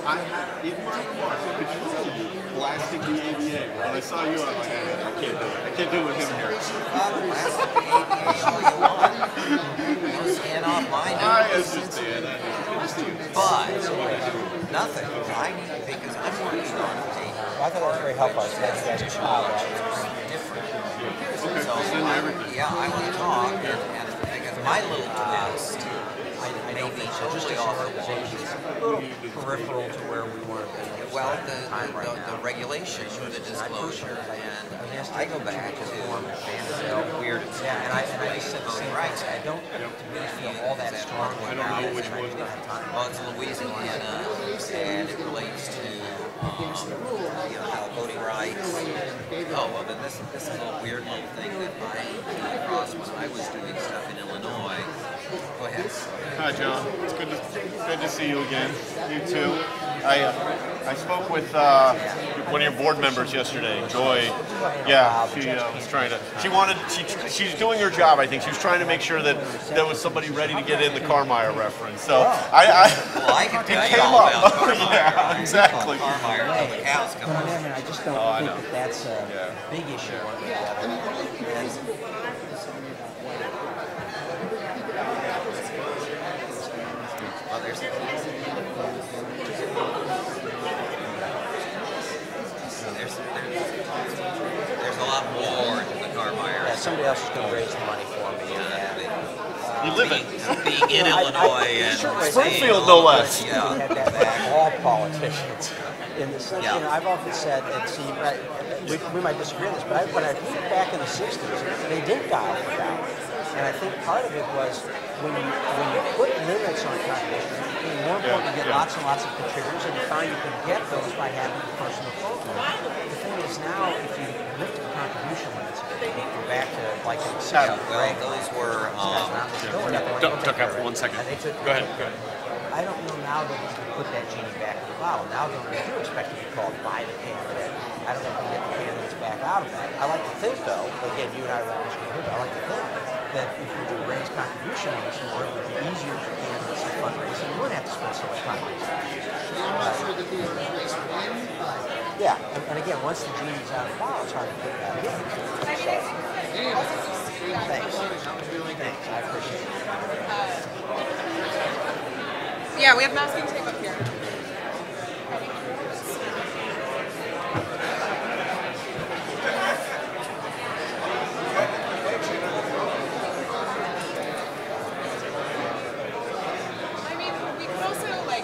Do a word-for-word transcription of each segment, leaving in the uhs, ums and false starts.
I had in my remarks, I could tell you blasting the A B A. When I saw you, I'm like, hey, I can't do it. I can't do it with him here. Blasting the A B A all you want. No skin off mine. I understand. I understand. But nothing. I need because I'm working on a. I thought that was very helpful. I said you guys could file that. Different. Okay, So send I, everything. yeah, I want to talk, and, and because my little twist I, I may don't be think so. Just totally as off an the organization, wall. it's a little peripheral to where we want to be. Well, the, the, the, the regulations, the disclosure, and I go back to Vanderbilt, weird. Yeah, and I, and I just said the same right. thing. I don't really feel all that strongly I don't about know it, which and I one. just don't have time. Well, it's Louisiana, and it relates to um, you know, how voting rights. Oh, well, then this, this is a weird little thing that I came across when I was doing stuff in Illinois. Go ahead. Hi, John. It's good to good to see you again. You too. I uh, I spoke with uh, one of your board members yesterday, Joy. Yeah, she uh, was trying to. She wanted. She she's doing her job. I think she was trying to make sure that there was somebody ready to get in the Carmeyer reference. So I. I Well, I can tell it you came all up. about Carmeyer. Yeah, exactly. Carmeyer until the cows come But home. I mean, I just don't Oh, I think know. that that's a Yeah. big issue altogether. And Well, there's there's, there's, there's a lot more to the Carmeyer. yeah, somebody else is going to raise the money for me. Yeah. You live it. Being in You know, I- Illinois I- and certainly Springfield, saying no all less. this, We Yeah. had that back all politicians. In the sense, Yeah. you know, I've often said, and see, right, we, we might disagree on this, but I, when I think back in the sixties, they did dial for ballot. And I think part of it was when you when you put limits on contributions, it became more important to get yeah. lots and lots of contributors, and you found you could get those by having a personal program. The thing is now, if you lift the contribution limits, you go back to like in the Yeah, sixties, well, right? those were, These guys um, around the door, they were Duck, like, duck okay, out for one second. and they took- Go ahead. Go ahead. I don't know now that we can put that genie back in the bottle. Now that we do expect to be called by the candidate, I don't know if we can get the candidates back out of that. I like to think, though, again, you and I were on this group, I like to think that if we do raise contribution limits more, it would be easier for candidates to fundraise, and you wouldn't have to spend so much time on it. Yeah, and, and again, once the genie's out of the bottle, it's hard to put it back in. So, thanks. Thanks, I appreciate it. Yeah, we have masking tape up here. I mean, we could also like.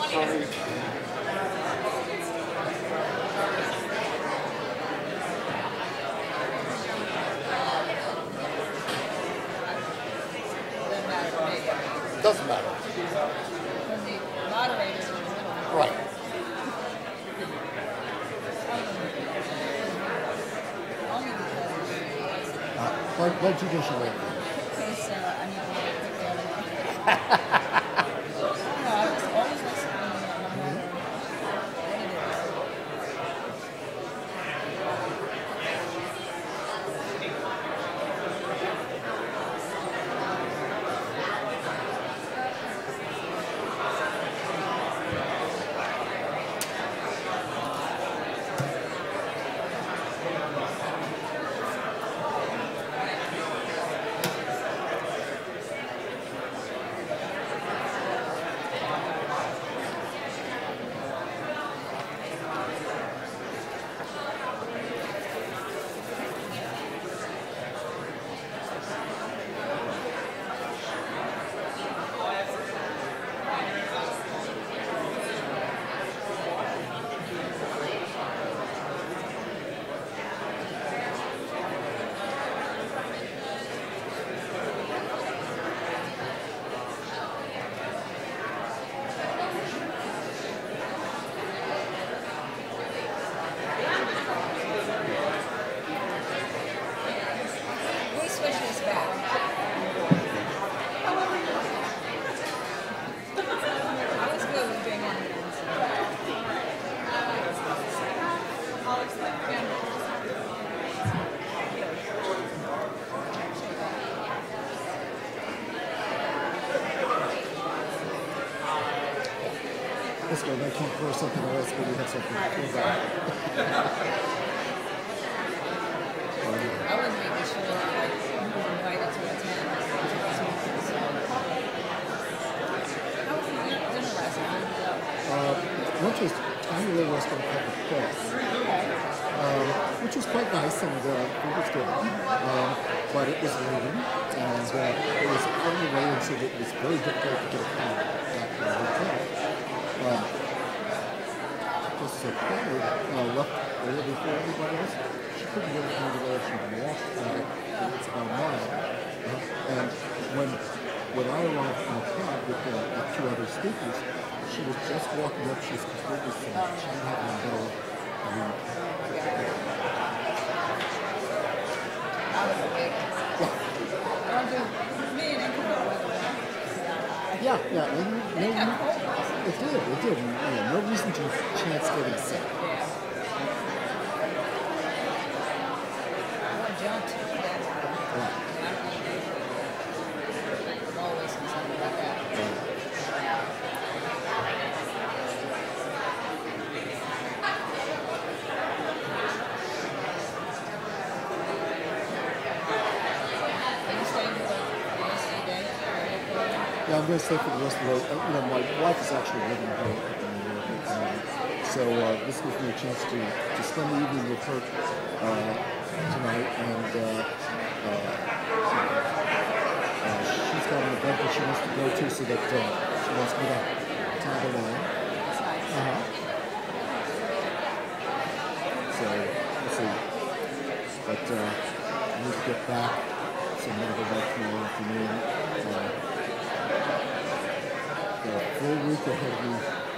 Sorry. Doesn't matter. The moderator is in the middle. Right. Only because Uh, by, by judicial review. because uh, I need to really quickly out of my I don't know, I just always listen to them no matter what it is. We switch this back. I was good with being on the This way, they can't throw something else, but we have something to pull back. I was making sure like you were invited to attend. How was the dinner last night? Uh, lunch was tiny little restaurant called Peck, um, which was quite nice and uh, it was good. Um, but it was raining and uh, it was on the way, and so it was very difficult to get a car back to the hotel. Um, just so Kimberly uh, left a little before everybody else. She couldn't get it into where she walked uh, it's about a mile. Uh, and when when I arrived in the cab with, uh, with two other speakers, she was just walking up. She was completely safe. She didn't have an umbrella. I mean, I was awake. I don't do me and Nick know weather. yeah, yeah. And, no, no, it did. It did. And, you know, no reason to chance getting sick. I jumped. Right. I'm always concerned about that. Are you staying for the rest of the day? Yeah, I'm going to stay for the rest of the day. You know, my wife is actually living here at the moment. Um, so uh, this gives me a chance to, to spend the evening with her uh, tonight. And uh, uh, uh, she's got an event that she wants to go to, so that uh, she wants me to tag along. That's nice. Uh-huh. So, we'll see. But uh, I need to get back, so I'm going to go back tomorrow afternoon. Uh, got a full week ahead of me.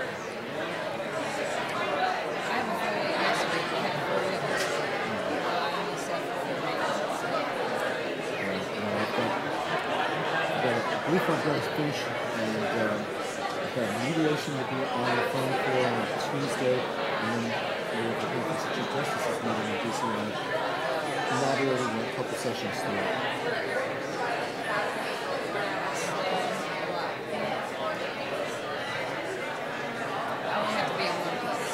I have a full week next week. I have a full week this week. Uh, I only set for four days. So. And, you know, I've got, I've got a brief I've got to finish, and uh, I've got a mediation to be on the phone for on Tuesday, and then we have the Chief Justice's meeting in D C, and I'm moderating a couple sessions there. I only have to be in one place.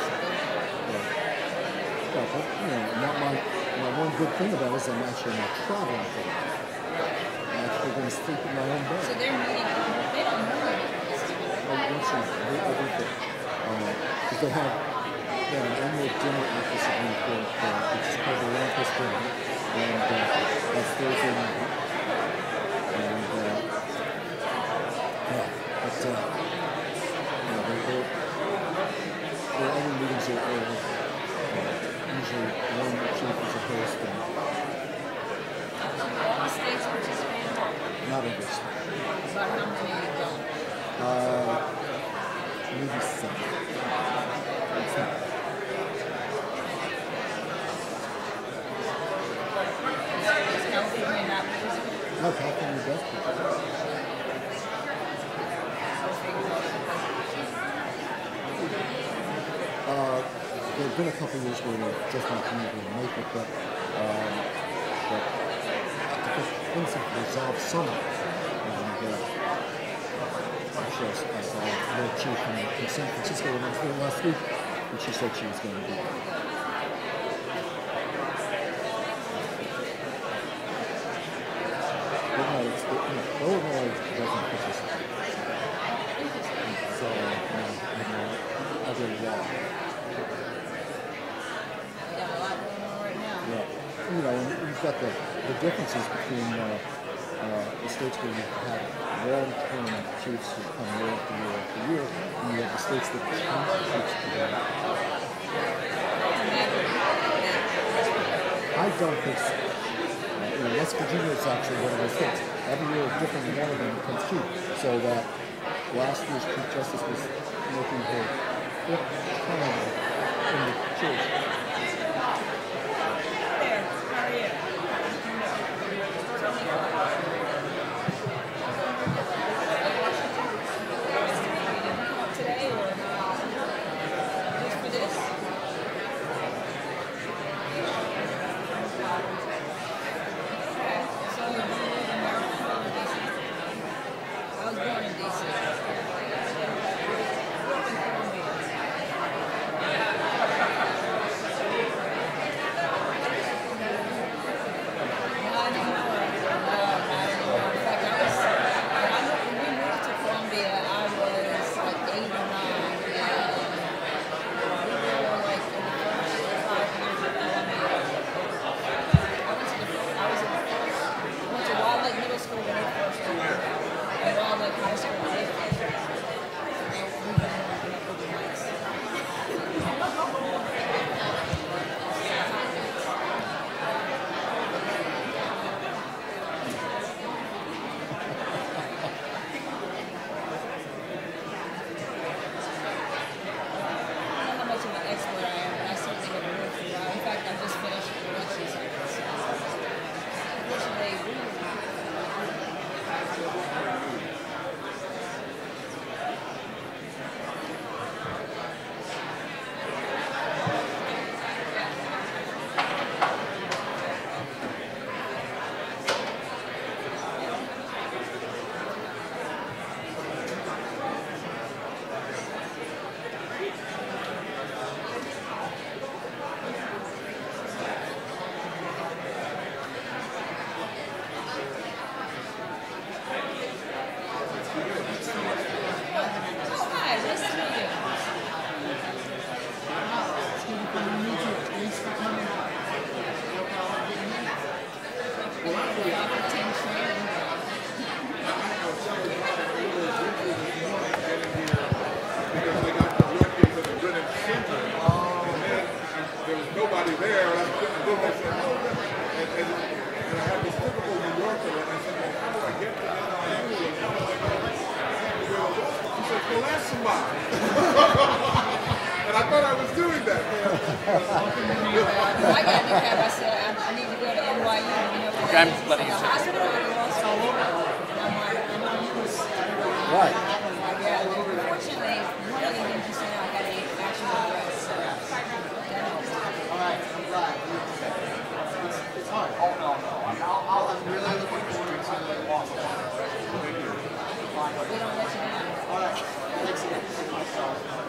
Yeah, but, you know, not my, my one good thing about it is I'm actually not traveling for it. I'm actually going to sleep in my own So bed. they're meeting, they don't know anything. Oh, once a week, everything. Because they have, they have an annual dinner at the Supreme Court, uh, which is called the Olympus Dinner, and uh, that's Thursday night. And, uh, yeah, but, uh, you know, they, they not interested. About how many are going? Uh, maybe seven. It's not. Is California not busy? No, California does. Uh, there have been a couple of years where they're just not been able to make it, but, um, but I think things have resolved somewhat. And uh, actually, I saw the chief from, from San Francisco when I was there last week, and she said she was going to be there. But no, it's, it, you know, Illinois doesn't participate. So, you know, you know, other law. We got a lot going on right now. Yeah. You know, and you've got the, the differences between uh, uh, the states where you've had long-term chiefs who come year after year after year, and you have the states that change the chiefs to that. I don't think so. Uh, you know, West Virginia is actually one of those states. Every year, a different one of them becomes chief. So that last year's Chief Justice was making her fifth term in the church. There, how are you? Today or just for this? Okay, so you live in Maryland or D C? I was born in D C. Grew up in Columbia. No, I didn't know her. No, not anymore. In fact, I was, when, I moved, when we moved to Columbia, I was like eight or nine, and we were like in the first five years of Columbia. I went to the, I was in the first, I went to Wild Lake Middle School when we first moved, and Wild Lake High School when they first moved. So we've been working up with the mics. I don't know how much of an expert I am, but I certainly have moved through. In fact, I just finished production service. Unfortunately, we Oh, hi, nice to meet you. Because they got the work into the Greenwich Center, and then there was nobody there, and I couldn't do this. And, and, and, and I had this typical New Yorker, and I said, well, how do I get to N Y U? And how do I get to He said, well, ask somebody. And I thought I was doing that. When I got in the cab, I said, I, I need to go to N Y U. You know, Okay, I'm letting you the say. hospital or law school. And I'm like, N Y U was, Right. yeah, unfortunately, one of the things you said, I got a actual address. So that helps. All right, I'm glad. It's hard. Oh, no, no. I'll, I'll, I'm really looking forward to the walk. We don't let you down. All right. Thanks again.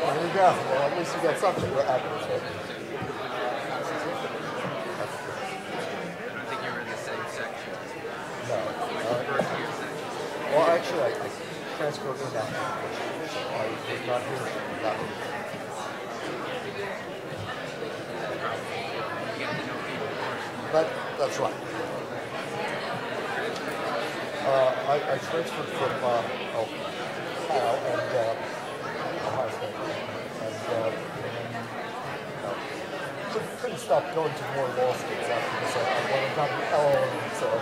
There you go. Well, at least you got something to advocate for. I think you were in the same section. No. Uh, well, actually, I, I transferred in that application, so I was not here for that one. That, that's right. Uh, I, I transferred from uh, Ohio and uh, Ohio State, and uh, uh, couldn't, couldn't stop going to more law schools after this. I, I went and got an L L M, so.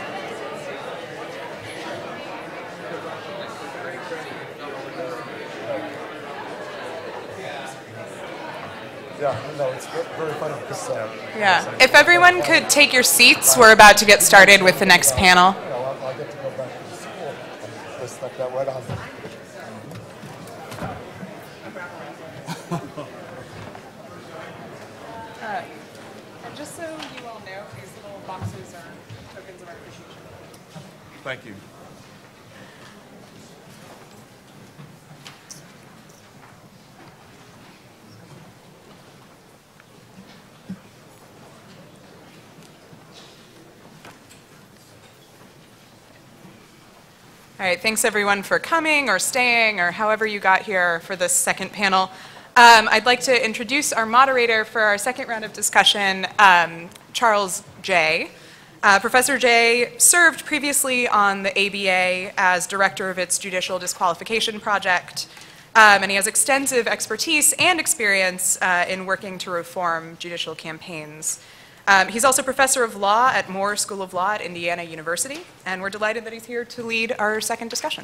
Yeah, no, it's very funny because. Uh, Yeah. If everyone could take your seats, we're about to get started with the next panel. You know, I, I get to go back to school and just stuck that right on. Uh, and just so you all know, these little boxes are tokens of our appreciation. Thank you. All right, thanks everyone for coming or staying or however you got here for this second panel. Um, I'd like to introduce our moderator for our second round of discussion, um, Charles Geyh. Uh, Professor Geyh served previously on the A B A as director of its Judicial Disqualification Project, um, and he has extensive expertise and experience uh, in working to reform judicial campaigns. Um, he's also professor of law at Maurer School of Law at Indiana University, and we're delighted that he's here to lead our second discussion.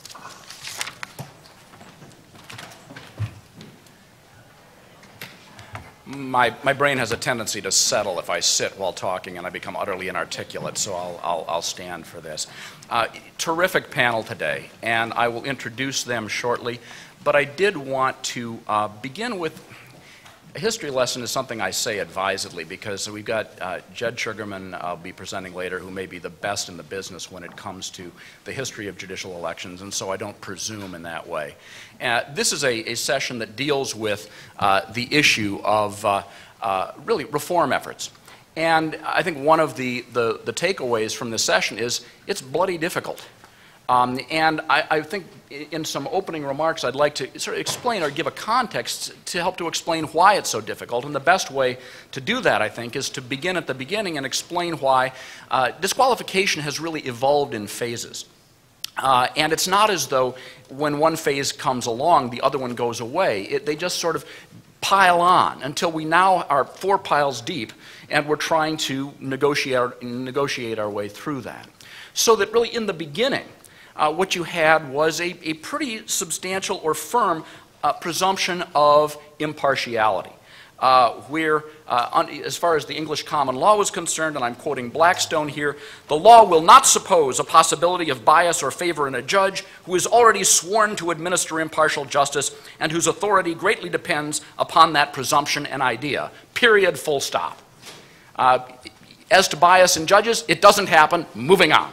My, my brain has a tendency to settle if I sit while talking, and I become utterly inarticulate, so I'll, I'll, I'll stand for this. Uh, terrific panel today, and I will introduce them shortly, but I did want to uh, begin with. A history lesson is something I say advisedly because we've got uh, Jed Sugarman I'll be presenting later, who may be the best in the business when it comes to the history of judicial elections, and so I don't presume in that way. Uh, this is a, a session that deals with uh, the issue of uh, uh, really reform efforts. And I think one of the, the, the takeaways from this session is it's bloody difficult. Um, and I, I think in some opening remarks I'd like to sort of explain or give a context to help to explain why it's so difficult. And the best way to do that, I think, is to begin at the beginning and explain why uh, disqualification has really evolved in phases. Uh, and it's not as though when one phase comes along, the other one goes away. It, they just sort of pile on until we now are four piles deep and we're trying to negotiate our, negotiate our way through that. So that really in the beginning, Uh, what you had was a, a pretty substantial or firm uh, presumption of impartiality, uh, where, uh, on, as far as the English common law was concerned, and I'm quoting Blackstone here, the law will not suppose a possibility of bias or favor in a judge who is already sworn to administer impartial justice and whose authority greatly depends upon that presumption and idea, period, full stop. Uh, as to bias in judges, it doesn't happen, moving on.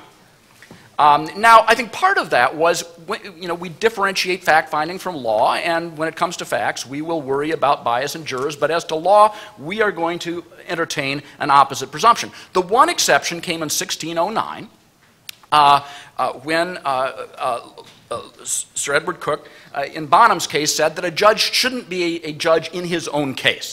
Um, now, I think part of that was, you know, we differentiate fact-finding from law, and when it comes to facts, we will worry about bias in jurors, but as to law, we are going to entertain an opposite presumption. The one exception came in sixteen oh nine, uh, uh, when uh, uh, uh, Sir Edward Coke, uh, in Bonham's case, said that a judge shouldn't be a, a judge in his own case.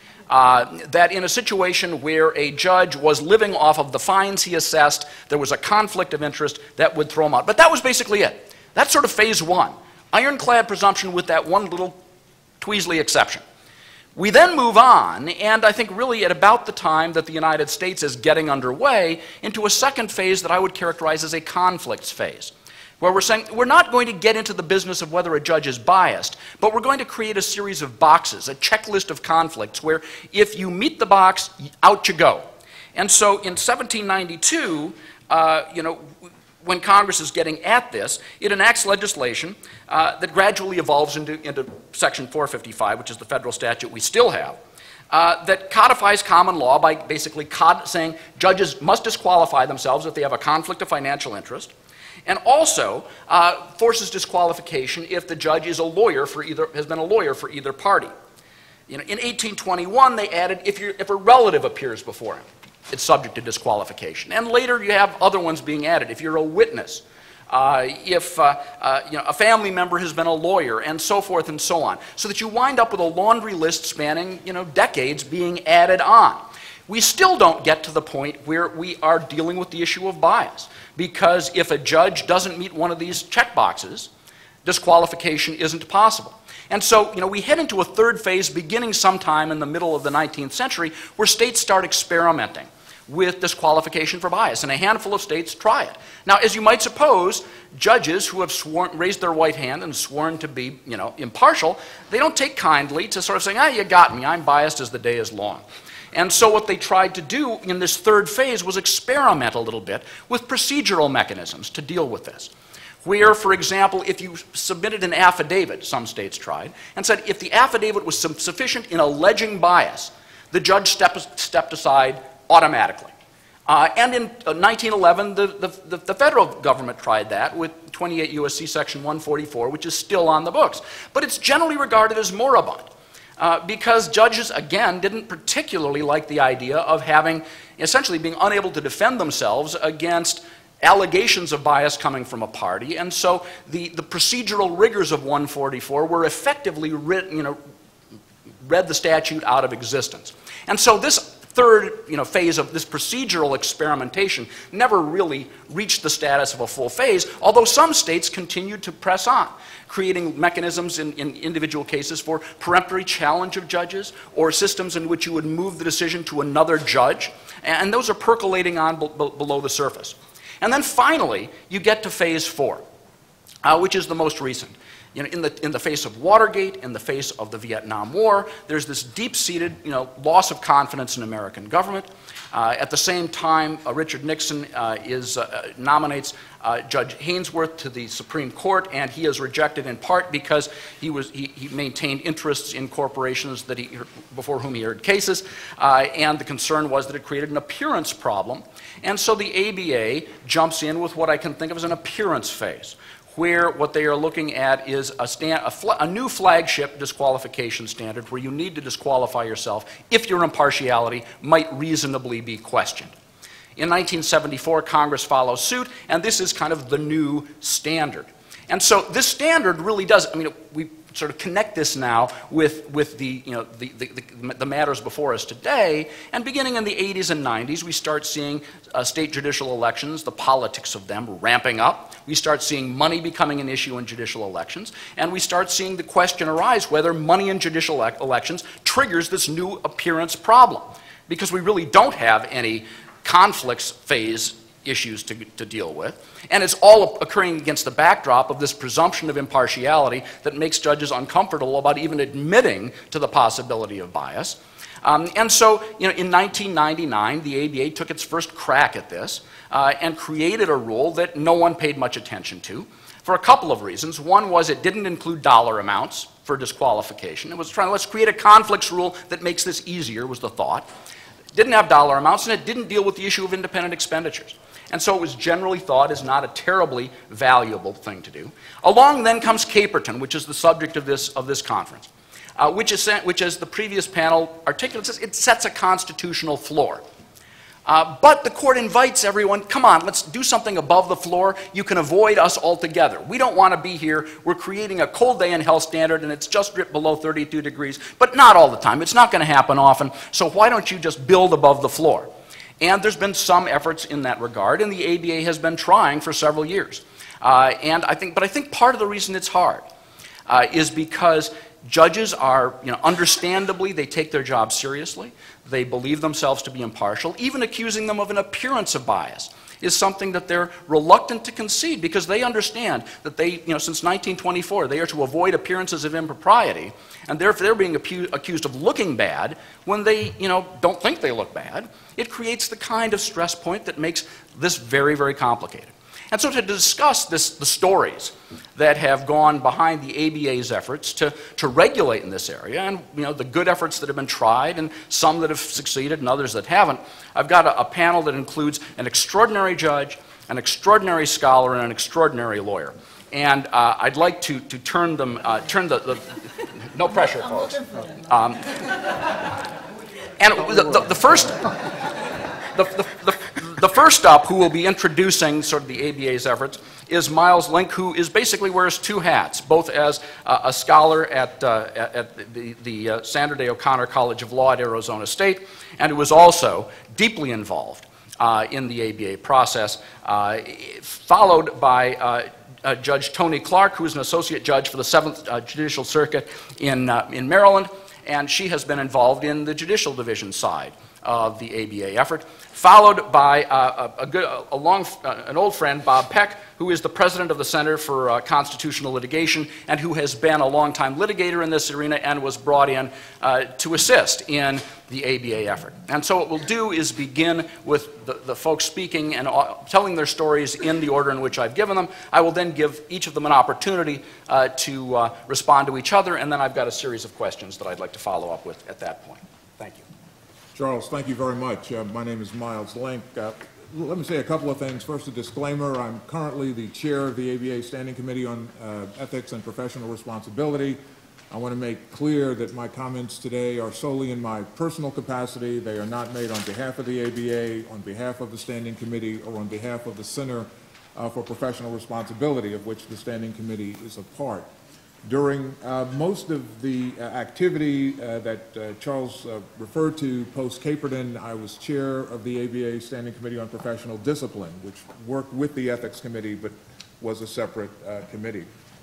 Uh, that in a situation where a judge was living off of the fines he assessed, there was a conflict of interest that would throw him out. But that was basically it. That's sort of phase one. Ironclad presumption with that one little Tweasley exception. We then move on, and I think really at about the time that the United States is getting underway, into a second phase that I would characterize as a conflicts phase, where we're saying we're not going to get into the business of whether a judge is biased, but we're going to create a series of boxes, a checklist of conflicts, where if you meet the box, out you go. And so in seventeen ninety-two, uh, you know, when Congress is getting at this, it enacts legislation uh, that gradually evolves into, into Section four fifty-five, which is the federal statute we still have, uh, that codifies common law by basically cod saying judges must disqualify themselves if they have a conflict of financial interest, and also uh, forces disqualification if the judge is a lawyer for either, has been a lawyer for either party. You know, in eighteen twenty-one, they added if, you're, if a relative appears before him, it's subject to disqualification. And later you have other ones being added. If you're a witness, uh, if uh, uh, you know, a family member has been a lawyer, and so forth and so on. So that you wind up with a laundry list spanning, you know, decades being added on. We still don't get to the point where we are dealing with the issue of bias, because if a judge doesn't meet one of these checkboxes, disqualification isn't possible. And so, you know, we head into a third phase beginning sometime in the middle of the nineteenth century where states start experimenting with disqualification for bias, and a handful of states try it. Now, as you might suppose, judges who have sworn, raised their right hand and sworn to be, you know, impartial, they don't take kindly to sort of saying, ah, you got me, I'm biased as the day is long. And so what they tried to do in this third phase was experiment a little bit with procedural mechanisms to deal with this. Where, for example, if you submitted an affidavit, some states tried, and said if the affidavit was sufficient in alleging bias, the judge stepped, stepped aside automatically. Uh, and in uh, nineteen eleven, the, the, the federal government tried that with twenty-eight U S C section one forty-four, which is still on the books. But it's generally regarded as moribund. Uh, because judges, again, didn't particularly like the idea of having, essentially being unable to defend themselves against allegations of bias coming from a party, and so the, the procedural rigors of one forty-four were effectively written, you know, read the statute out of existence. And so this third, you know, phase of this procedural experimentation never really reached the status of a full phase, although some states continued to press on, creating mechanisms in, in individual cases for peremptory challenge of judges, or systems in which you would move the decision to another judge, and those are percolating on be below the surface. And then finally, you get to phase four, uh, which is the most recent. You know, in the, in the face of Watergate, in the face of the Vietnam War, there's this deep-seated, you know, loss of confidence in American government. Uh, at the same time, uh, Richard Nixon uh, is, uh, nominates uh, Judge Hainsworth to the Supreme Court, and he is rejected in part because he, was, he, he maintained interests in corporations that he, before whom he heard cases, uh, and the concern was that it created an appearance problem. And so the A B A jumps in with what I can think of as an appearance phase, where what they are looking at is a, stand, a, fl a new flagship disqualification standard where you need to disqualify yourself if your impartiality might reasonably be questioned. In nineteen seventy-four, Congress follows suit, and this is kind of the new standard. And so this standard really does, I mean, we sort of connect this now with, with the, you know, the, the, the, the matters before us today, and beginning in the eighties and nineties, we start seeing uh, state judicial elections, the politics of them ramping up. We start seeing money becoming an issue in judicial elections, and we start seeing the question arise whether money in judicial ele elections triggers this new appearance problem, because we really don't have any conflicts phase issues to, to deal with. And it's all occurring against the backdrop of this presumption of impartiality that makes judges uncomfortable about even admitting to the possibility of bias. Um, and so, you know, in nineteen ninety-nine, the A B A took its first crack at this uh, and created a rule that no one paid much attention to for a couple of reasons. One was it didn't include dollar amounts for disqualification. It was trying to, let's create a conflicts rule that makes this easier, was the thought. It didn't have dollar amounts, and it didn't deal with the issue of independent expenditures. And so it was generally thought as not a terribly valuable thing to do. Along then comes Caperton, which is the subject of this, of this conference, uh, which, is, which, as the previous panel articulates, it sets a constitutional floor. Uh, but the court invites everyone, come on, let's do something above the floor. You can avoid us altogether. We don't want to be here. We're creating a cold day in hell standard, and it's just dipped below thirty-two degrees, but not all the time. It's not going to happen often, so why don't you just build above the floor? And there's been some efforts in that regard, and the A B A has been trying for several years. Uh, and I think, but I think part of the reason it's hard uh, is because judges are, you know, understandably, they take their job seriously. They believe themselves to be impartial. Even accusing them of an appearance of bias is something that they're reluctant to concede, because they understand that they, you know, since nineteen twenty-four, they are to avoid appearances of impropriety, and therefore they're being accused of looking bad when they, you know, don't think they look bad. It creates the kind of stress point that makes this very, very complicated. And so to discuss this, the stories that have gone behind the A B A's efforts to, to regulate in this area, and, you know, the good efforts that have been tried, and some that have succeeded and others that haven't, I've got a, a panel that includes an extraordinary judge, an extraordinary scholar and an extraordinary lawyer. And uh, I'd like to, to turn them, uh, turn the, the no pressure, folks. Um, and the, the, the first, the, the, the, the first up who will be introducing sort of the A B A's efforts is Myles, Lynk, who is basically wears two hats, both as uh, a scholar at, uh, at the, the uh, Sandra Day O'Connor College of Law at Arizona State, and who was also deeply involved uh, in the A B A process, uh, followed by uh, uh, Judge Toni Clarke, who is an associate judge for the Seventh uh, Judicial Circuit in, uh, in Maryland, and she has been involved in the judicial division side of the A B A effort, followed by uh, a, a, good, a long, uh, an old friend, Bob Peck, who is the president of the Center for uh, Constitutional Litigation and who has been a longtime litigator in this arena and was brought in uh, to assist in the A B A effort. And so what we'll do is begin with the, the folks speaking and uh, telling their stories in the order in which I've given them. I will then give each of them an opportunity uh, to uh, respond to each other, and then I've got a series of questions that I'd like to follow up with at that point. Thank you. Charles, thank you very much. Uh, my name is Myles, Lynk. Uh, let me say a couple of things. First, a disclaimer. I'm currently the chair of the A B A Standing Committee on uh, Ethics and Professional Responsibility. I want to make clear that my comments today are solely in my personal capacity. They are not made on behalf of the A B A, on behalf of the Standing Committee, or on behalf of the Center uh, for Professional Responsibility, of which the Standing Committee is a part. During uh, most of the uh, activity uh, that uh, Charles uh, referred to post-Caperton, I was chair of the A B A Standing Committee on Professional Discipline, which worked with the Ethics Committee but was a separate uh, committee.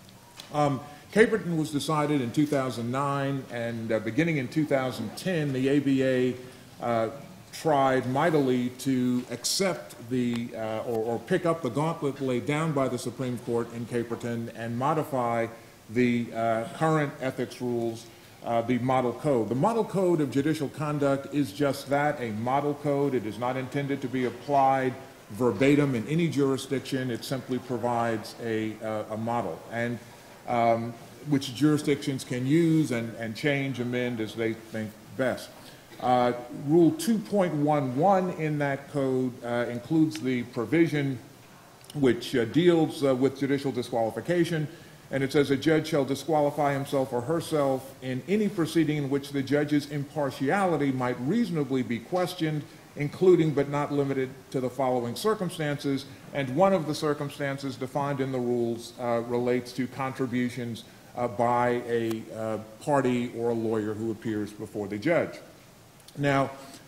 Um, Caperton was decided in two thousand nine, and uh, beginning in two thousand ten, the A B A uh, tried mightily to accept the, uh, or, or pick up the gauntlet laid down by the Supreme Court in Caperton and modify the uh, current ethics rules, uh, the model code. The model code of judicial conduct is just that, a model code. It is not intended to be applied verbatim in any jurisdiction. It simply provides a, uh, a model, and um, which jurisdictions can use and, and change, amend as they think best. Uh, Rule two point one one in that code uh, includes the provision which uh, deals uh, with judicial disqualification. And it says a judge shall disqualify himself or herself in any proceeding in which the judge's impartiality might reasonably be questioned, including but not limited to the following circumstances. And one of the circumstances defined in the rules uh, relates to contributions uh, by a uh, party or a lawyer who appears before the judge. Now,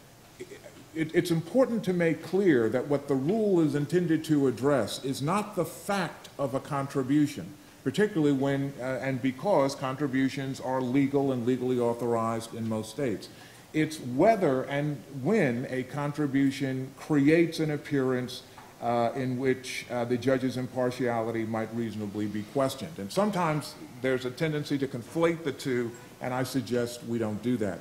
it, it's important to make clear that what the rule is intended to address is not the fact of a contribution, particularly when uh, and because contributions are legal and legally authorized in most states. It's whether and when a contribution creates an appearance uh, in which uh, the judge's impartiality might reasonably be questioned. And sometimes there's a tendency to conflate the two, and I suggest we don't do that.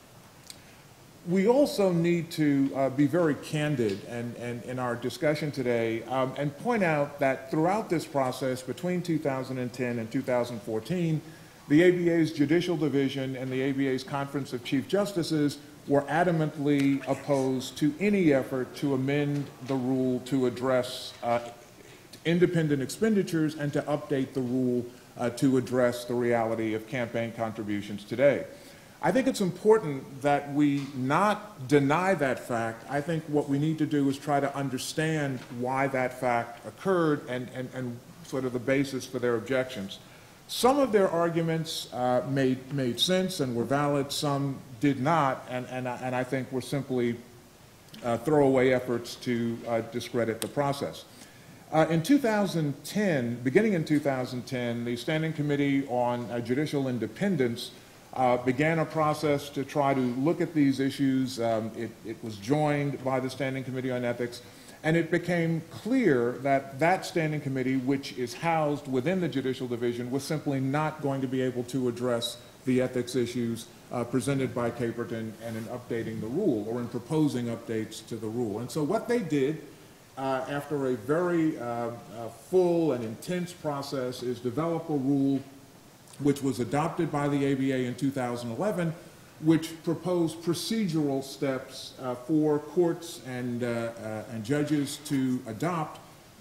We also need to uh, be very candid and, and in our discussion today um, and point out that throughout this process between two thousand ten and two thousand fourteen, the A B A's Judicial Division and the A B A's Conference of Chief Justices were adamantly opposed to any effort to amend the rule to address uh, independent expenditures and to update the rule uh, to address the reality of campaign contributions today. I think it's important that we not deny that fact. I think what we need to do is try to understand why that fact occurred and, and, and sort of the basis for their objections. Some of their arguments uh, made, made sense and were valid, some did not, and, and, and I think were simply uh, throwaway efforts to uh, discredit the process. Uh, in two thousand ten, beginning in two thousand ten, the Standing Committee on uh, Judicial Independence Uh, began a process to try to look at these issues. Um, it, it was joined by the Standing Committee on Ethics, and it became clear that that Standing Committee, which is housed within the Judicial Division, was simply not going to be able to address the ethics issues uh, presented by Caperton and in updating the rule, or in proposing updates to the rule. And so what they did, uh, after a very uh, uh, full and intense process, is develop a rule which was adopted by the A B A in two thousand eleven, which proposed procedural steps uh, for courts and, uh, uh, and judges to adopt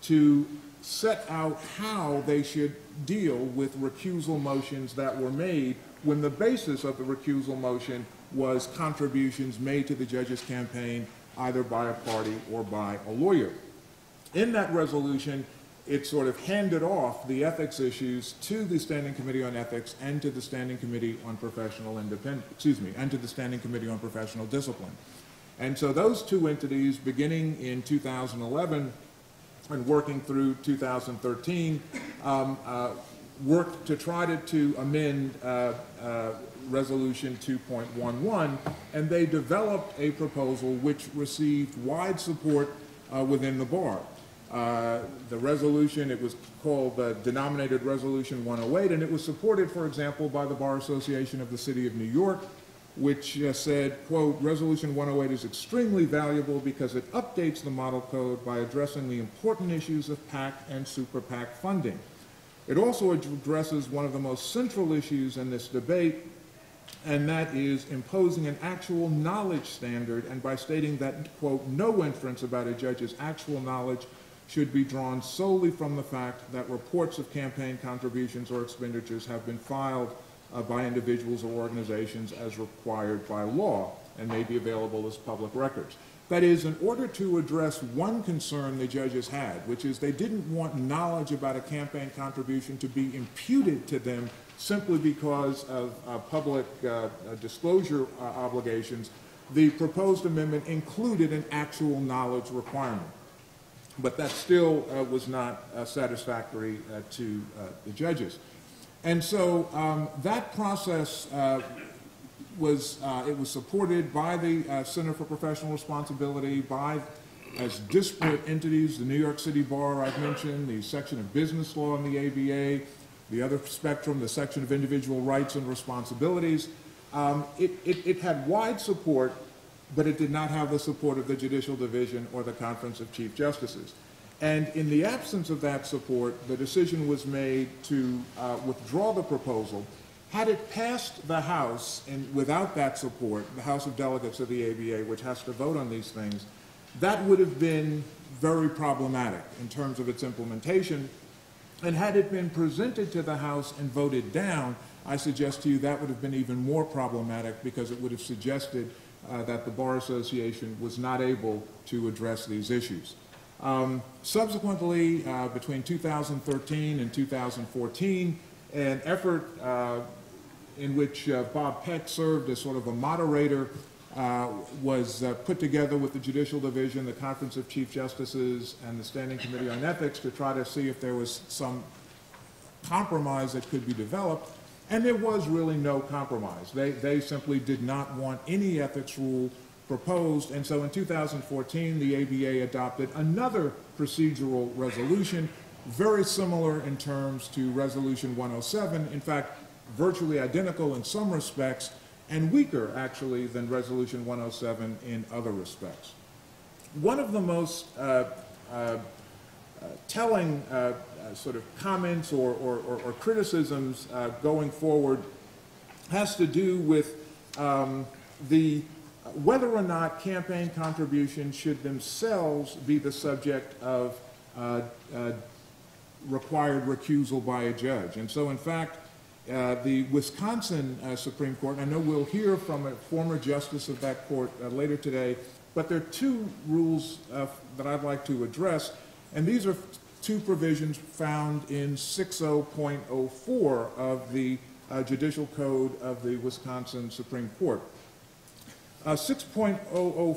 to set out how they should deal with recusal motions that were made when the basis of the recusal motion was contributions made to the judge's campaign either by a party or by a lawyer. In that resolution, it sort of handed off the ethics issues to the Standing Committee on Ethics and to the Standing Committee on Professional Independence, excuse me, and to the Standing Committee on Professional Discipline. And so those two entities, beginning in two thousand eleven and working through two thousand thirteen, um, uh, worked to try to, to amend uh, uh, Resolution two point eleven, and they developed a proposal which received wide support uh, within the bar. Uh, the resolution, it was called the denominated Resolution one oh eight, and it was supported, for example, by the Bar Association of the City of New York, which uh, said, quote, Resolution one oh eight is extremely valuable because it updates the model code by addressing the important issues of PAC and Super PAC funding. It also addresses one of the most central issues in this debate, and that is imposing an actual knowledge standard, and by stating that, quote, no inference about a judge's actual knowledge should be drawn solely from the fact that reports of campaign contributions or expenditures have been filed uh, by individuals or organizations as required by law and may be available as public records. That is, in order to address one concern the judges had, which is they didn't want knowledge about a campaign contribution to be imputed to them simply because of uh, public uh, disclosure uh, obligations, the proposed amendment included an actual knowledge requirement. But that still uh, was not uh, satisfactory uh, to uh, the judges. And so um, that process uh, was, uh, it was supported by the uh, Center for Professional Responsibility, by, as disparate entities, the New York City Bar I've mentioned, the section of business law in the A B A, the other spectrum, the section of individual rights and responsibilities. Um, it, it, it had wide support, but it did not have the support of the Judicial Division or the Conference of Chief Justices. And in the absence of that support, the decision was made to uh, withdraw the proposal. Had it passed the House, and without that support, the House of Delegates of the A B A, which has to vote on these things, that would have been very problematic in terms of its implementation. And had it been presented to the House and voted down, I suggest to you that would have been even more problematic because it would have suggested uh, that the Bar Association was not able to address these issues. Um, subsequently, uh, between two thousand thirteen and two thousand fourteen, an effort uh, in which uh, Bob Peck served as sort of a moderator uh, was uh, put together with the Judicial Division, the Conference of Chief Justices, and the Standing Committee on Ethics to try to see if there was some compromise that could be developed, and there was really no compromise. They, they simply did not want any ethics rule proposed, and so in two thousand fourteen, the A B A adopted another procedural resolution, very similar in terms to Resolution one oh seven, in fact, virtually identical in some respects, and weaker, actually, than Resolution one oh seven in other respects. One of the most uh, uh, uh, telling uh, uh, sort of comments or, or, or, or criticisms uh, going forward has to do with um, the whether or not campaign contributions should themselves be the subject of uh, uh, required recusal by a judge. And so, in fact, uh, the Wisconsin uh, Supreme Court, I know we'll hear from a former justice of that court uh, later today, but there are two rules uh, that I'd like to address, and these are two provisions found in six oh point oh four of the uh, Judicial Code of the Wisconsin Supreme Court. Uh, six point oh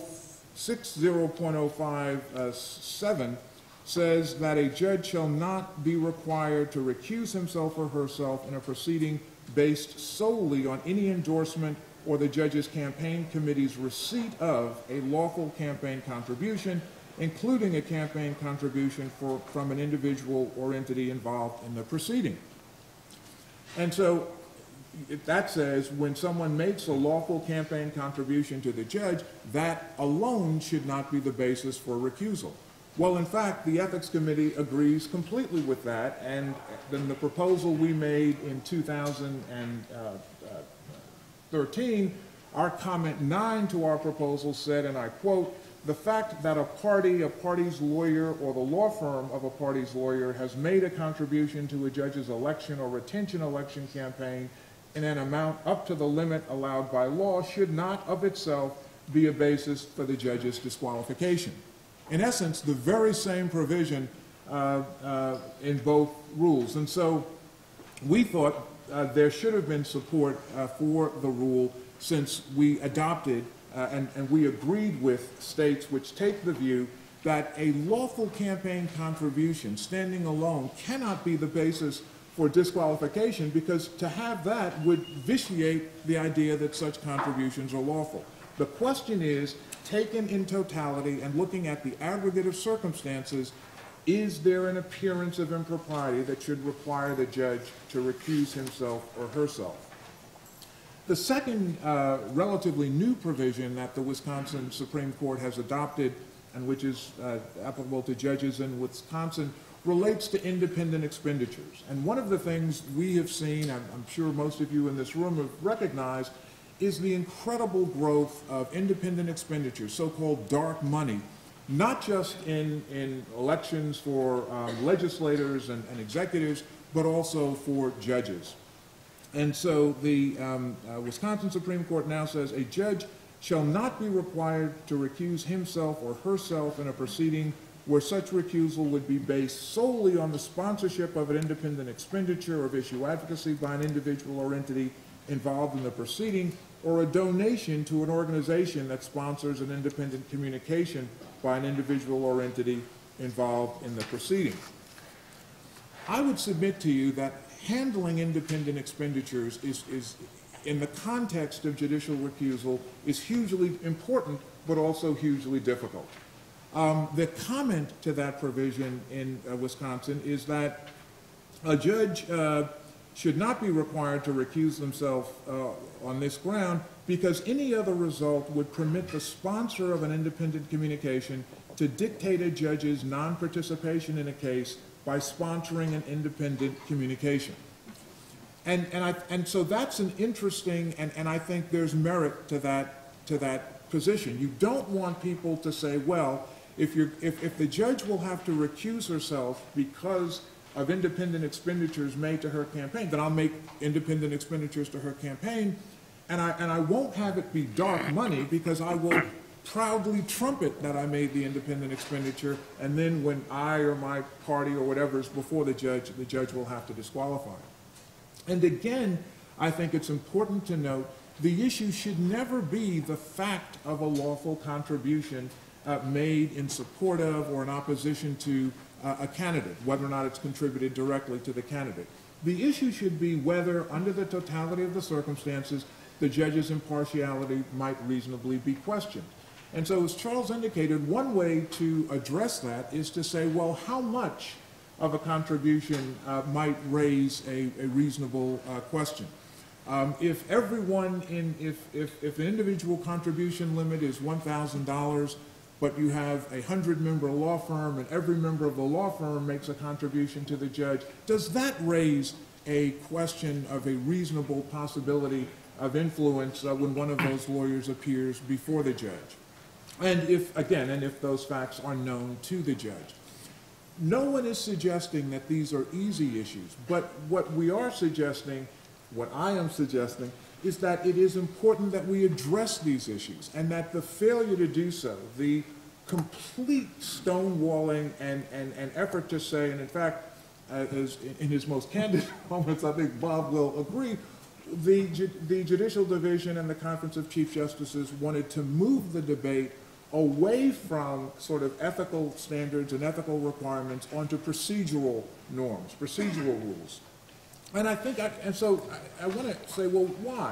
five seven says that a judge shall not be required to recuse himself or herself in a proceeding based solely on any endorsement or the judge's campaign committee's receipt of a lawful campaign contribution, including a campaign contribution for, from an individual or entity involved in the proceeding. And so that says when someone makes a lawful campaign contribution to the judge, that alone should not be the basis for recusal. Well, in fact, the Ethics Committee agrees completely with that, and then the proposal we made in two thousand thirteen, our comment nine to our proposal said, and I quote, the fact that a party, a party's lawyer, or the law firm of a party's lawyer has made a contribution to a judge's election or retention election campaign in an amount up to the limit allowed by law should not of itself be a basis for the judge's disqualification. In essence, the very same provision uh, uh, in both rules. And so we thought uh, there should have been support uh, for the rule, since we adopted uh, and, and we agreed with states which take the view that a lawful campaign contribution standing alone cannot be the basis for disqualification, because to have that would vitiate the idea that such contributions are lawful. The question is, taken in totality and looking at the aggregate of circumstances, is there an appearance of impropriety that should require the judge to recuse himself or herself? The second uh, relatively new provision that the Wisconsin Supreme Court has adopted, and which is uh, applicable to judges in Wisconsin, relates to independent expenditures. And one of the things we have seen, and I'm sure most of you in this room have recognized, is the incredible growth of independent expenditures, so-called dark money, not just in, in elections for um, legislators and, and executives, but also for judges. And so the um, uh, Wisconsin Supreme Court now says a judge shall not be required to recuse himself or herself in a proceeding where such recusal would be based solely on the sponsorship of an independent expenditure of issue advocacy by an individual or entity involved in the proceeding, or a donation to an organization that sponsors an independent communication by an individual or entity involved in the proceeding. I would submit to you that handling independent expenditures is, is, in the context of judicial recusal, is hugely important, but also hugely difficult. Um, the comment to that provision in uh, Wisconsin is that a judge uh, should not be required to recuse themselves uh, on this ground, because any other result would permit the sponsor of an independent communication to dictate a judge's non-participation in a case by sponsoring an independent communication. And, and, I, and so that's an interesting, and, and I think there's merit to that, to that position. You don't want people to say, well, if, you're, if, if the judge will have to recuse herself because of independent expenditures made to her campaign, then I'll make independent expenditures to her campaign, and I, and I won't have it be dark money, because I will proudly trumpet that I made the independent expenditure, and then when I or my party or whatever is before the judge, the judge will have to disqualify. And again, I think it's important to note the issue should never be the fact of a lawful contribution uh, made in support of or in opposition to uh, a candidate, whether or not it's contributed directly to the candidate. The issue should be whether, under the totality of the circumstances, the judge's impartiality might reasonably be questioned. And so, as Charles indicated, one way to address that is to say, well, how much of a contribution uh, might raise a, a reasonable uh, question? Um, if everyone in, if, if, if an individual contribution limit is one thousand dollars, but you have a hundred-member law firm and every member of the law firm makes a contribution to the judge, does that raise a question of a reasonable possibility of influence uh, when one of those lawyers appears before the judge? And if, again, and if those facts are known to the judge. No one is suggesting that these are easy issues, but what we are suggesting, what I am suggesting, is that it is important that we address these issues, and that the failure to do so, the complete stonewalling and, and, and effort to say, and in fact, uh, as in his most candid moments, I think Bob will agree, the, the Judicial Division and the Conference of Chief Justices wanted to move the debate away from sort of ethical standards and ethical requirements onto procedural norms, procedural rules. And I think, I, and so I, I want to say, well, why?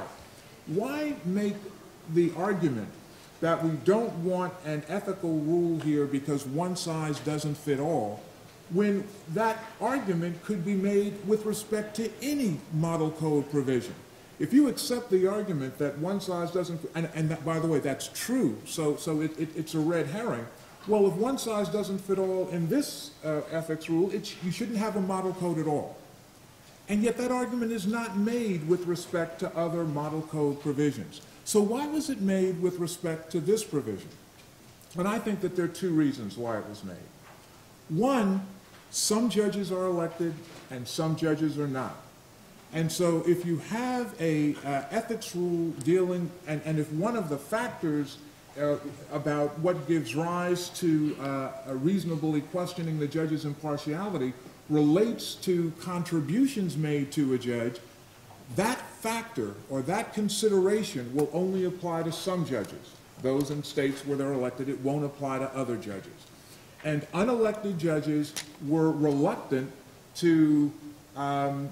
Why make the argument that we don't want an ethical rule here because one size doesn't fit all, when that argument could be made with respect to any model code provision? If you accept the argument that one size doesn't, and, and that, by the way, that's true, so, so it, it, it's a red herring. Well, if one size doesn't fit all in this uh, ethics rule, it's, you shouldn't have a model code at all. And yet that argument is not made with respect to other model code provisions. So why was it made with respect to this provision? And I think that there are two reasons why it was made. One, some judges are elected and some judges are not. And so if you have a uh, ethics rule dealing, and, and if one of the factors uh, about what gives rise to uh, a reasonably questioning the judge's impartiality relates to contributions made to a judge, that factor or that consideration will only apply to some judges. Those in states where they're elected, it won't apply to other judges. And unelected judges were reluctant to um,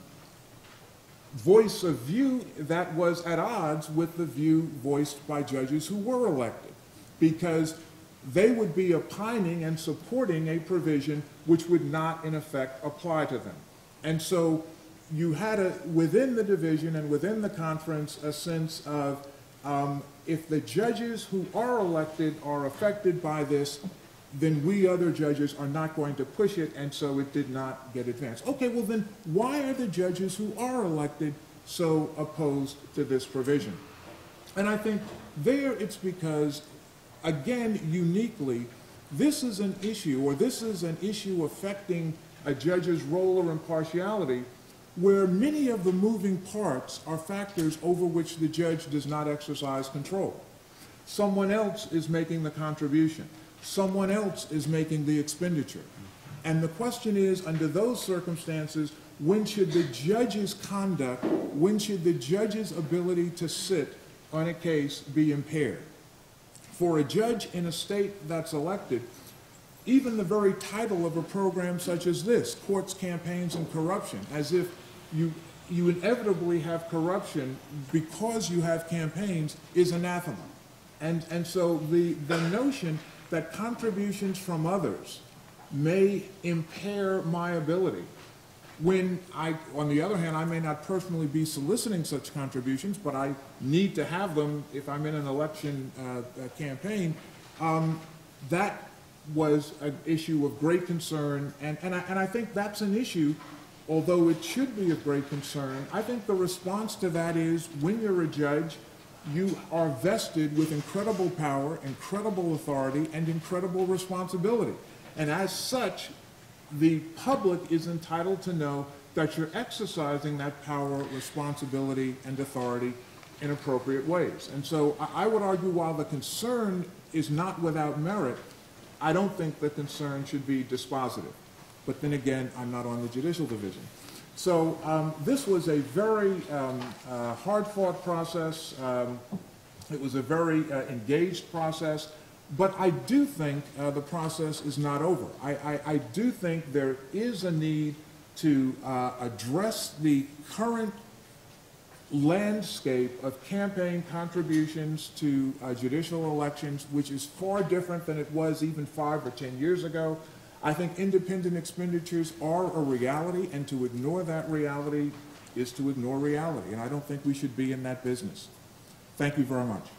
voice a view that was at odds with the view voiced by judges who were elected, because they would be opining and supporting a provision which would not, in effect, apply to them. And so you had a, within the division and within the conference, a sense of um, if the judges who are elected are affected by this, then we other judges are not going to push it, and so it did not get advanced. Okay, well then, why are the judges who are elected so opposed to this provision? And I think there it's because, again, uniquely, this is an issue, or this is an issue affecting a judge's role or impartiality, where many of the moving parts are factors over which the judge does not exercise control. Someone else is making the contribution. Someone else is making the expenditure. And the question is, under those circumstances, when should the judge's conduct, when should the judge's ability to sit on a case be impaired? For a judge in a state that's elected, even the very title of a program such as this, Courts, Campaigns, and Corruption, as if you, you inevitably have corruption because you have campaigns, is anathema. And, and so the, the notion that contributions from others may impair my ability, when I, on the other hand, I may not personally be soliciting such contributions, but I need to have them if I'm in an election uh, uh, campaign, um, that was an issue of great concern, and, and, I, and I think that's an issue, although it should be of great concern. I think the response to that is, when you're a judge, you are vested with incredible power, incredible authority, and incredible responsibility. And as such, the public is entitled to know that you're exercising that power, responsibility, and authority in appropriate ways. And so I would argue, while the concern is not without merit, I don't think the concern should be dispositive. But then again, I'm not on the Judicial Division. So um, this was a very um, uh, hard-fought process. Um, it was a very uh, engaged process. But I do think uh, the process is not over. I, I, I do think there is a need to uh, address the current landscape of campaign contributions to uh, judicial elections, which is far different than it was even five or ten years ago. I think independent expenditures are a reality, and to ignore that reality is to ignore reality, and I don't think we should be in that business. Thank you very much.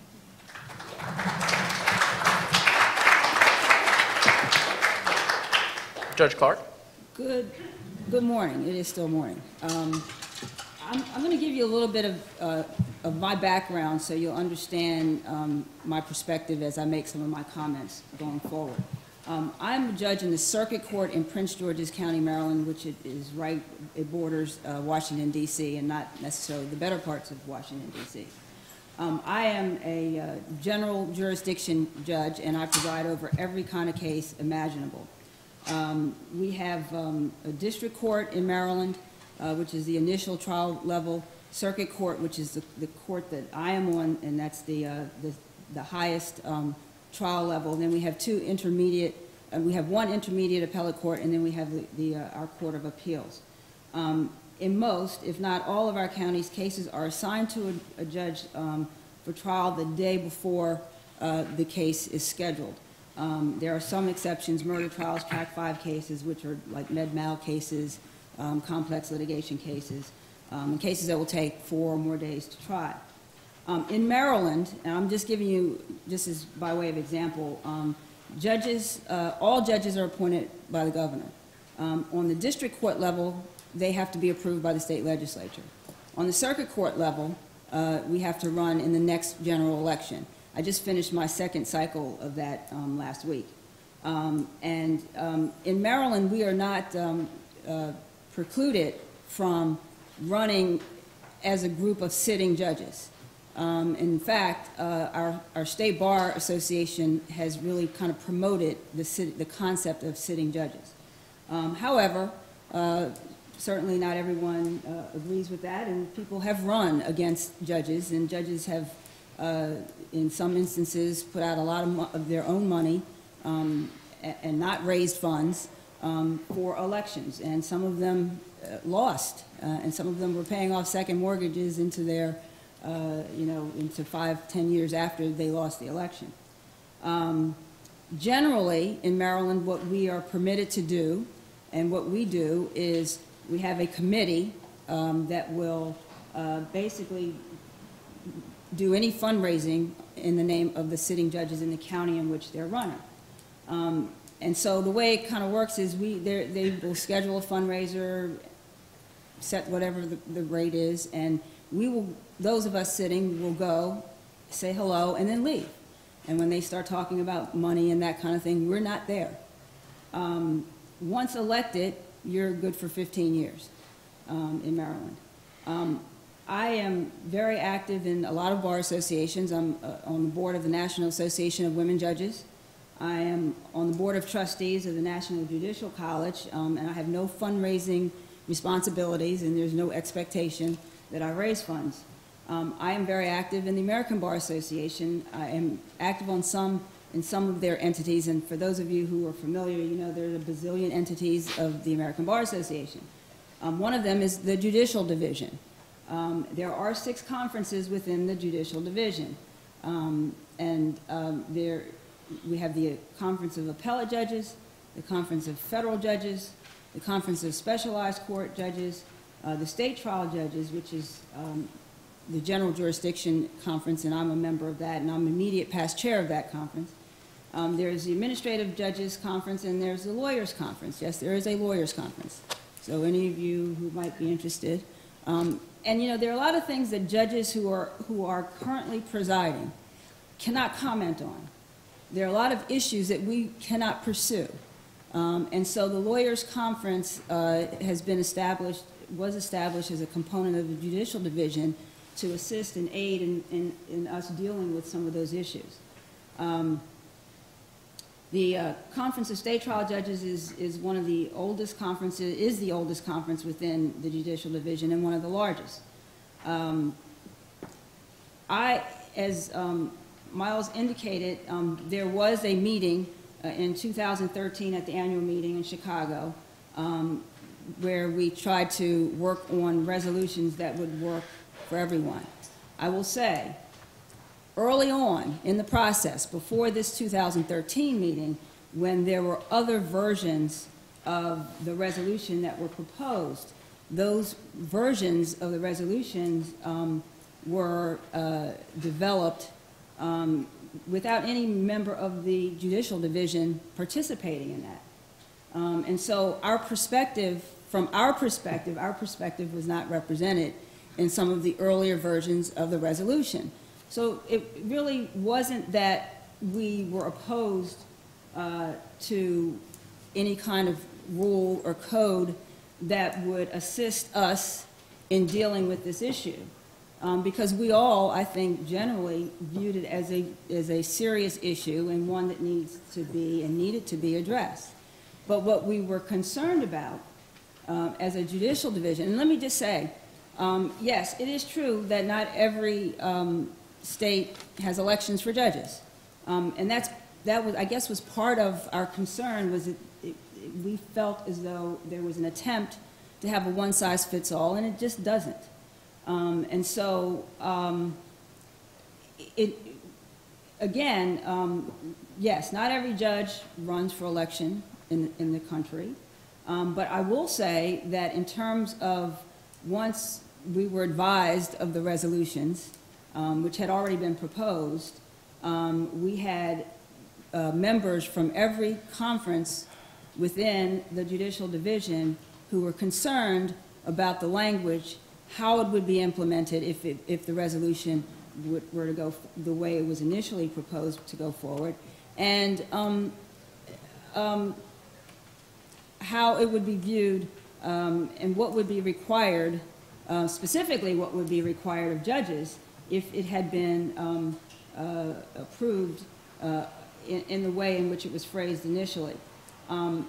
Judge Clarke. Good, good morning. It is still morning. Um, I'm, I'm going to give you a little bit of, uh, of my background so you'll understand um, my perspective as I make some of my comments going forward. Um, I'm a judge in the Circuit Court in Prince George's County, Maryland, which it is right, it borders uh, Washington, D C, and not necessarily the better parts of Washington, D C. Um, I am a uh, general jurisdiction judge, and I preside over every kind of case imaginable. Um, we have um, a district court in Maryland, uh, which is the initial trial level, circuit court, which is the, the court that I am on, and that's the, uh, the, the highest um, trial level. Then we have two intermediate, uh, we have one intermediate appellate court, and then we have the, the, uh, our Court of Appeals. Um, in most, if not all of our counties, cases are assigned to a, a judge um, for trial the day before uh, the case is scheduled. Um, there are some exceptions, murder trials, track five cases, which are like med mal cases, um, complex litigation cases, um, and cases that will take four or more days to try. Um, in Maryland, and I'm just giving you, just as by way of example, um, judges, uh, all judges are appointed by the governor. Um, on the district court level, they have to be approved by the state legislature. On the circuit court level, uh, we have to run in the next general election. I just finished my second cycle of that um, last week. Um, and um, in Maryland, we are not um, uh, precluded from running as a group of sitting judges. Um, in fact, uh, our, our State Bar Association has really kind of promoted the, sit, the concept of sitting judges. Um, however, uh, certainly not everyone uh, agrees with that, and people have run against judges, and judges have, uh, in some instances, put out a lot of, mo of their own money um, and not raised funds um, for elections, and some of them uh, lost, uh, and some of them were paying off second mortgages into their, uh, you know, into five, ten years after they lost the election. Um, generally, in Maryland, what we are permitted to do, and what we do is we have a committee um, that will uh, basically do any fundraising in the name of the sitting judges in the county in which they're running. Um, and so the way it kind of works is we, they will schedule a fundraiser, set whatever the, the rate is, and we will, those of us sitting will go, say hello, and then leave. And when they start talking about money and that kind of thing, we're not there. Um, once elected, you're good for fifteen years um, in Maryland. Um, I am very active in a lot of bar associations. I'm uh, on the board of the National Association of Women Judges. I am on the board of trustees of the National Judicial College, um, and I have no fundraising responsibilities, and there's no expectation that I raise funds. Um, I am very active in the American Bar Association. I am active on some in some of their entities, and for those of you who are familiar, you know there are a bazillion entities of the American Bar Association. Um, one of them is the Judicial Division. Um, there are six conferences within the Judicial Division, um, and um, there we have the Conference of Appellate Judges, the Conference of Federal Judges, the Conference of Specialized Court Judges, uh, the State Trial Judges, which is um, the General Jurisdiction Conference, and I'm a member of that, and I'm immediate past chair of that conference. Um, there's the Administrative Judges Conference, and there's the Lawyers Conference. Yes, there is a Lawyers Conference. So any of you who might be interested. Um, and you know, there are a lot of things that judges who are, who are currently presiding cannot comment on. There are a lot of issues that we cannot pursue. Um, and so the Lawyers Conference uh, has been established, was established as a component of the Judicial Division to assist and aid in, in, in us dealing with some of those issues. Um, the uh, Conference of State Trial Judges is, is one of the oldest conferences, is the oldest conference within the Judicial Division and one of the largest. Um, I, as um, Myles indicated, um, there was a meeting uh, in two thousand thirteen at the annual meeting in Chicago um, where we tried to work on resolutions that would work for everyone. I will say, early on in the process, before this two thousand thirteen meeting, when there were other versions of the resolution that were proposed, those versions of the resolutions um, were uh, developed um, without any member of the Judicial Division participating in that. Um, and so our perspective, from our perspective, our perspective was not represented in some of the earlier versions of the resolution. So it really wasn't that we were opposed uh, to any kind of rule or code that would assist us in dealing with this issue. Um, because we all, I think, generally viewed it as a, as a serious issue and one that needs to be and needed to be addressed. But what we were concerned about uh, as a judicial division, and let me just say, um, yes, it is true that not every um, state has elections for judges. Um, and that's, that was, I guess, was part of our concern was that it, it, we felt as though there was an attempt to have a one-size-fits-all, and it just doesn't. Um, and so, um, it, again, um, yes, not every judge runs for election in, in the country. Um, but I will say that in terms of once we were advised of the resolutions, um, which had already been proposed, um, we had uh, members from every conference within the Judicial Division who were concerned about the language, how it would be implemented if, it, if the resolution would- were to go f- the way it was initially proposed to go forward, and um, um, how it would be viewed um, and what would be required, uh, specifically what would be required of judges if it had been um, uh, approved uh, in, in the way in which it was phrased initially. Um,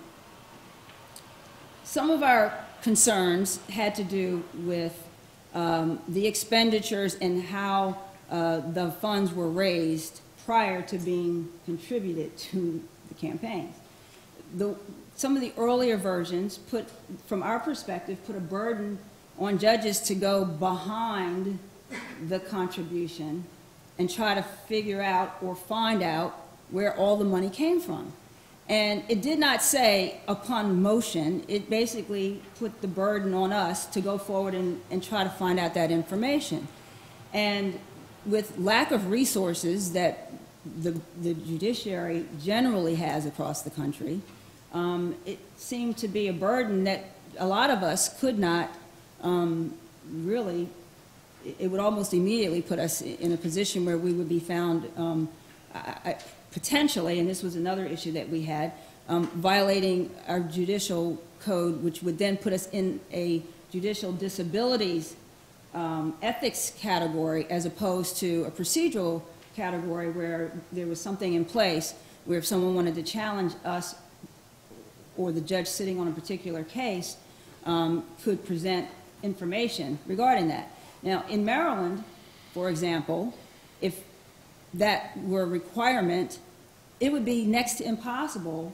some of our concerns had to do with um, the expenditures and how uh, the funds were raised prior to being contributed to the campaigns. The, some of the earlier versions put, from our perspective, put a burden on judges to go behind the contribution and try to figure out or find out where all the money came from. And it did not say upon motion, it basically put the burden on us to go forward and, and try to find out that information. And with lack of resources that the, the judiciary generally has across the country, um, it seemed to be a burden that a lot of us could not um, really, it would almost immediately put us in a position where we would be found um, I, I, potentially, and this was another issue that we had, um, violating our judicial code, which would then put us in a judicial disabilities um, ethics category as opposed to a procedural category where there was something in place where if someone wanted to challenge us or the judge sitting on a particular case um, could present information regarding that. Now, in Maryland, for example, if that were a requirement, it would be next to impossible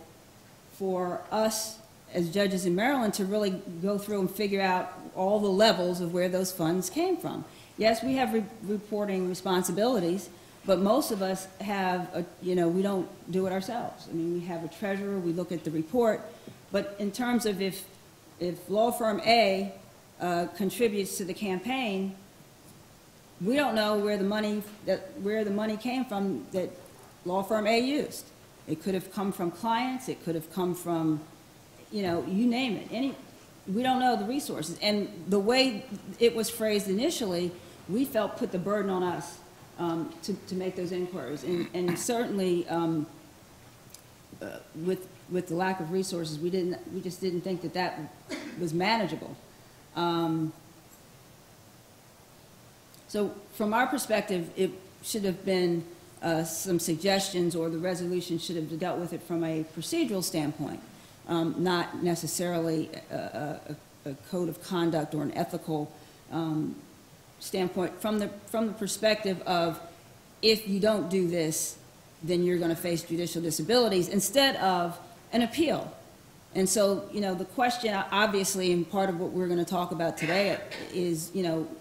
for us as judges in Maryland to really go through and figure out all the levels of where those funds came from. Yes, we have re reporting responsibilities, but most of us have, a, you know, we don't do it ourselves. I mean, we have a treasurer, we look at the report, but in terms of if, if law firm A uh, contributes to the campaign, we don't know where the money that where the money came from that law firm A used. It could have come from clients. It could have come from, you know, you name it. Any, we don't know the resources. And the way it was phrased initially, we felt put the burden on us um, to to make those inquiries. And, and certainly um, uh, with with the lack of resources, we didn't we just didn't think that that was manageable. Um, So from our perspective, it should have been uh, some suggestions, or the resolution should have dealt with it from a procedural standpoint, um, not necessarily a, a, a code of conduct or an ethical um, standpoint. From the, from the perspective of, if you don't do this, then you're going to face judicial disabilities, instead of an appeal. And so, you know, the question, obviously, and part of what we're going to talk about today is, you know,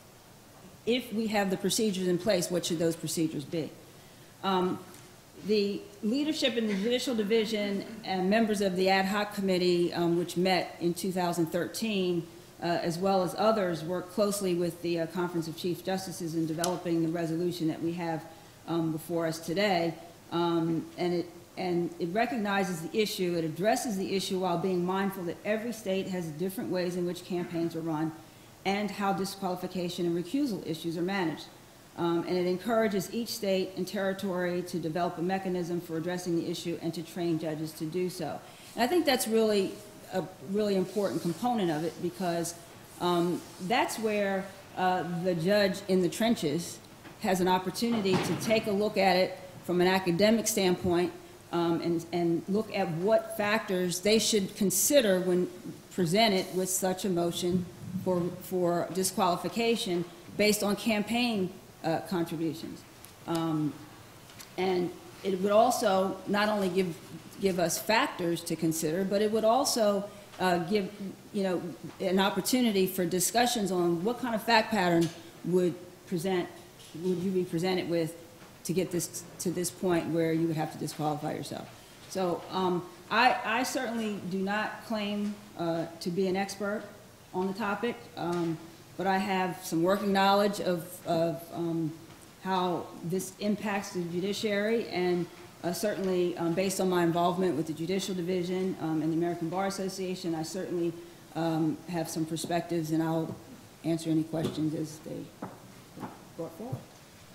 if we have the procedures in place, what should those procedures be? Um, the leadership in the Judicial Division and members of the ad hoc committee, um, which met in two thousand thirteen, uh, as well as others, worked closely with the uh, Conference of Chief Justices in developing the resolution that we have um, before us today. Um, and, it, and it recognizes the issue, it addresses the issue while being mindful that every state has different ways in which campaigns are run, and how disqualification and recusal issues are managed. Um, and it encourages each state and territory to develop a mechanism for addressing the issue and to train judges to do so. And I think that's really a really important component of it, because um, that's where uh, the judge in the trenches has an opportunity to take a look at it from an academic standpoint um, and, and look at what factors they should consider when presented with such a motion For, for disqualification based on campaign uh, contributions. Um, and it would also not only give, give us factors to consider, but it would also uh, give, you know, an opportunity for discussions on what kind of fact pattern would present, would you be presented with to get this to this point where you would have to disqualify yourself. So um, I, I certainly do not claim uh, to be an expert on the topic, um, but I have some working knowledge of, of um, how this impacts the judiciary, and uh, certainly um, based on my involvement with the Judicial Division um, and the American Bar Association, I certainly um, have some perspectives, and I'll answer any questions as they brought forward.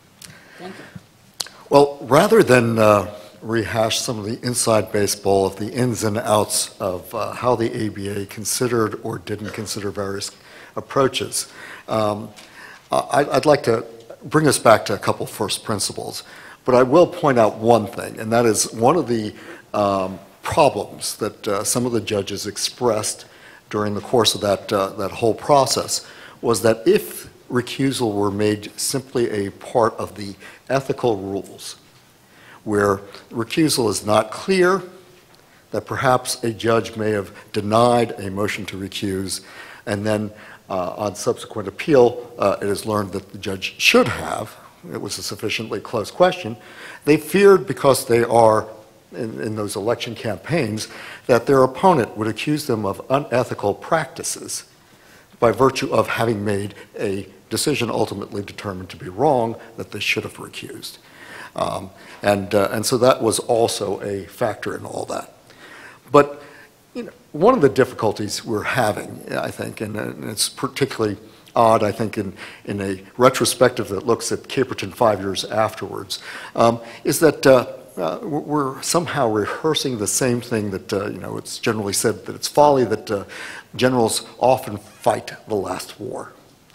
Thank you. Well, rather than uh, rehash some of the inside baseball of the ins and outs of uh, how the A B A considered or didn't consider various approaches, um, I, I'd like to bring us back to a couple first principles. But I will point out one thing, and that is one of the um, problems that uh, some of the judges expressed during the course of that, uh, that whole process was that if recusal were made simply a part of the ethical rules, where recusal is not clear, that perhaps a judge may have denied a motion to recuse, and then uh, on subsequent appeal, uh, it is learned that the judge should have. It was a sufficiently close question. They feared, because they are in, in those election campaigns, that their opponent would accuse them of unethical practices by virtue of having made a decision ultimately determined to be wrong that they should have recused. Um, and, uh, and so that was also a factor in all that. But you know, one of the difficulties we're having, I think, and, and it's particularly odd, I think, in, in a retrospective that looks at Caperton five years afterwards, um, is that uh, uh, we're somehow rehearsing the same thing that, uh, you know, it's generally said that it's folly that uh, generals often fight the last war.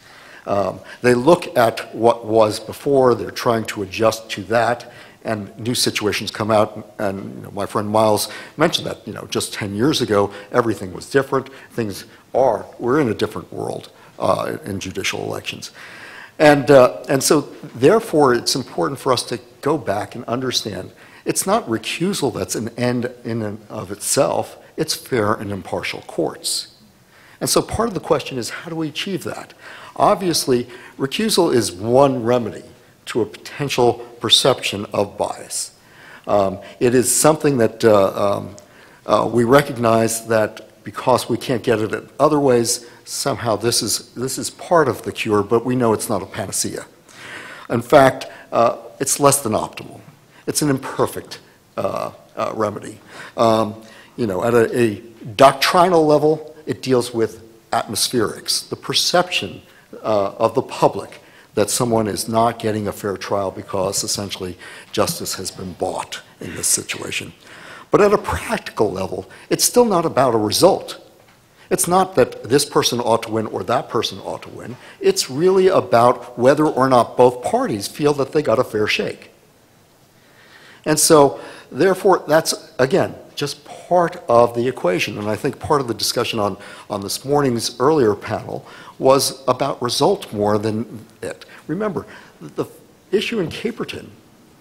Um, they look at what was before, they're trying to adjust to that, and new situations come out, and you know, my friend Myles mentioned that, you know, just ten years ago, everything was different. Things are, we're in a different world uh, in judicial elections. And, uh, and so, therefore, it's important for us to go back and understand it's not recusal that's an end in and of itself, it's fair and impartial courts. And so part of the question is, how do we achieve that? Obviously, recusal is one remedy to a potential perception of bias. Um, it is something that uh, um, uh, we recognize that because we can't get it in other ways, somehow this is, this is part of the cure, but we know it's not a panacea. In fact, uh, it's less than optimal. It's an imperfect uh, uh, remedy. Um, you know, at a, a doctrinal level, it deals with atmospherics, the perception uh, of the public that someone is not getting a fair trial because essentially justice has been bought in this situation. But at a practical level, it's still not about a result. It's not that this person ought to win or that person ought to win. It's really about whether or not both parties feel that they got a fair shake. And so, therefore, that's, again, just part of the equation. And I think part of the discussion on, on this morning's earlier panel was about result more than it. Remember, the issue in Caperton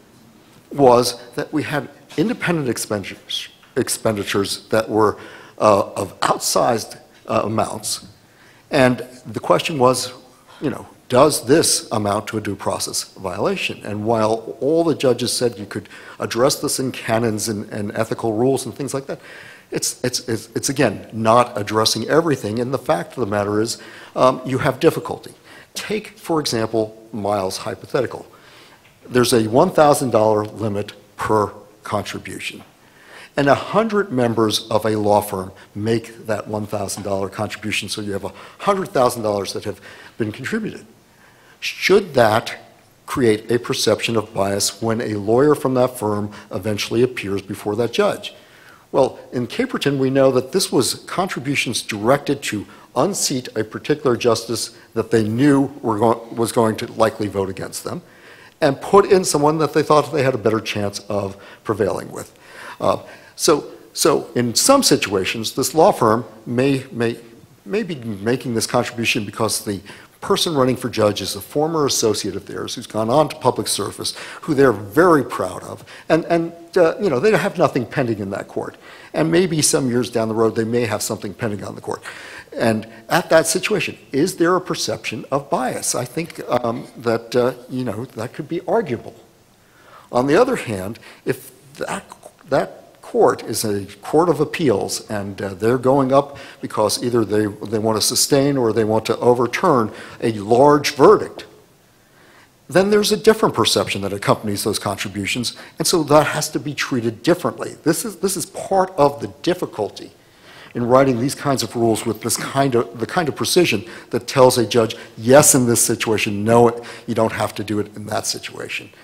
was that we had independent expenditures, expenditures that were uh, of outsized uh, amounts. And the question was, you know, does this amount to a due process violation? And while all the judges said you could address this in canons and, and ethical rules and things like that, it's, it's, it's, it's, again, not addressing everything. And the fact of the matter is um, you have difficulty. Take, for example, Myles' hypothetical. There's a one thousand dollar limit per contribution. And one hundred members of a law firm make that one thousand dollar contribution, so you have one hundred thousand dollars that have been contributed. Should that create a perception of bias when a lawyer from that firm eventually appears before that judge? Well, in Caperton, we know that this was contributions directed to unseat a particular justice that they knew were go was going to likely vote against them, and put in someone that they thought they had a better chance of prevailing with. Uh, so, so in some situations, this law firm may, may, may be making this contribution because the person running for judge is a former associate of theirs who's gone on to public service, who they're very proud of, and, and uh, you know, they have nothing pending in that court. And maybe some years down the road, they may have something pending on the court. And at that situation, is there a perception of bias? I think um, that, uh, you know, that could be arguable. On the other hand, if that, that court is a court of appeals and uh, they're going up because either they, they want to sustain or they want to overturn a large verdict, then there's a different perception that accompanies those contributions, and so that has to be treated differently. This is, this is part of the difficulty in writing these kinds of rules with this kind of, the kind of precision that tells a judge, yes, in this situation, no, you don't have to do it in that situation.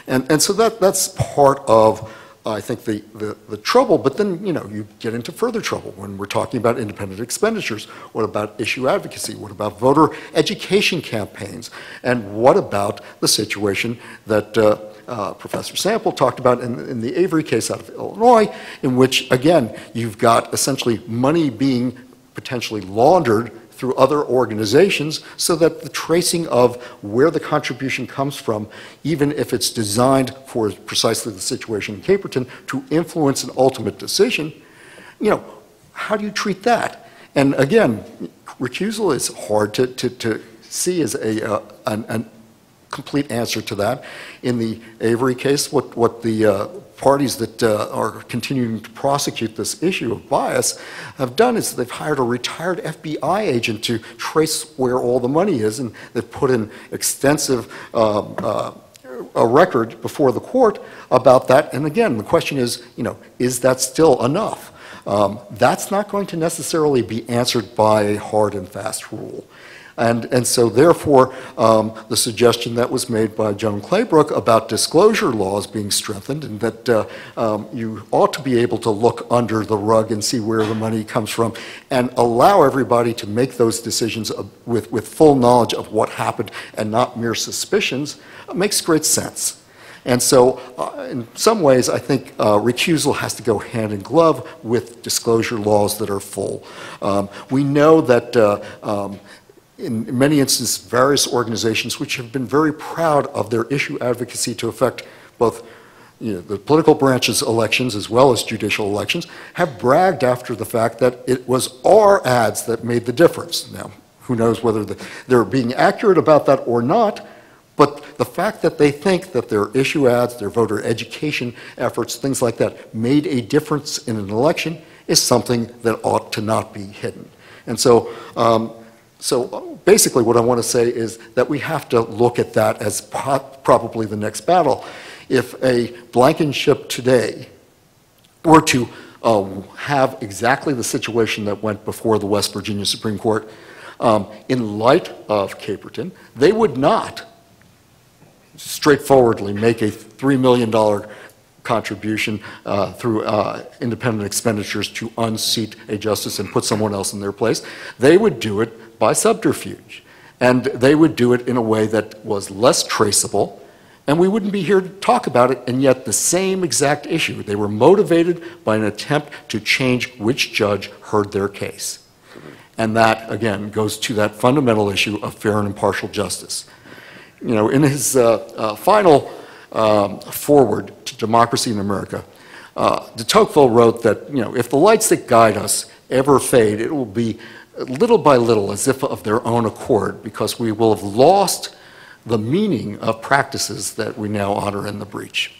And, and so that, that's part of, I think, the, the, the trouble. But then, you know, you get into further trouble when we're talking about independent expenditures. What about issue advocacy? What about voter education campaigns? And what about the situation that uh, uh, Professor Sample talked about in, in the Avery case out of Illinois, in which, again, you've got essentially money being potentially laundered through other organizations, so that the tracing of where the contribution comes from, even if it's designed for precisely the situation in Caperton to influence an ultimate decision, you know, how do you treat that? And again, recusal is hard to, to, to see as a, uh, an, an complete answer to that. In the Avery case, what, what the uh, parties that uh, are continuing to prosecute this issue of bias have done is they've hired a retired F B I agent to trace where all the money is, and they've put in extensive um, uh, a record before the court about that. And again, the question is, you know, is that still enough? Um, that's not going to necessarily be answered by a hard and fast rule. And, and so therefore, um, the suggestion that was made by Joan Claybrook about disclosure laws being strengthened, and that uh, um, you ought to be able to look under the rug and see where the money comes from, and allow everybody to make those decisions of, with, with full knowledge of what happened and not mere suspicions, uh, makes great sense. And so, uh, in some ways, I think uh, recusal has to go hand in glove with disclosure laws that are full. Um, we know that uh, um, in many instances, various organizations which have been very proud of their issue advocacy to affect both, you know, the political branches' elections as well as judicial elections, have bragged after the fact that it was our ads that made the difference. Now, who knows whether the, they're being accurate about that or not, but the fact that they think that their issue ads, their voter education efforts, things like that, made a difference in an election is something that ought to not be hidden. And so, um, so basically what I want to say is that we have to look at that as po probably the next battle. If a Blankenship today were to uh, have exactly the situation that went before the West Virginia Supreme Court, um, in light of Caperton, they would not straightforwardly make a three million dollar contribution uh, through uh, independent expenditures to unseat a justice and put someone else in their place. They would do it by subterfuge, and they would do it in a way that was less traceable, and we wouldn't be here to talk about it, and yet the same exact issue. They were motivated by an attempt to change which judge heard their case. And that, again, goes to that fundamental issue of fair and impartial justice. You know, in his uh, uh, final um, foreword to Democracy in America, uh, de Tocqueville wrote that, you know, if the lights that guide us ever fade, it will be little by little, as if of their own accord, because we will have lost the meaning of practices that we now honor in the breach.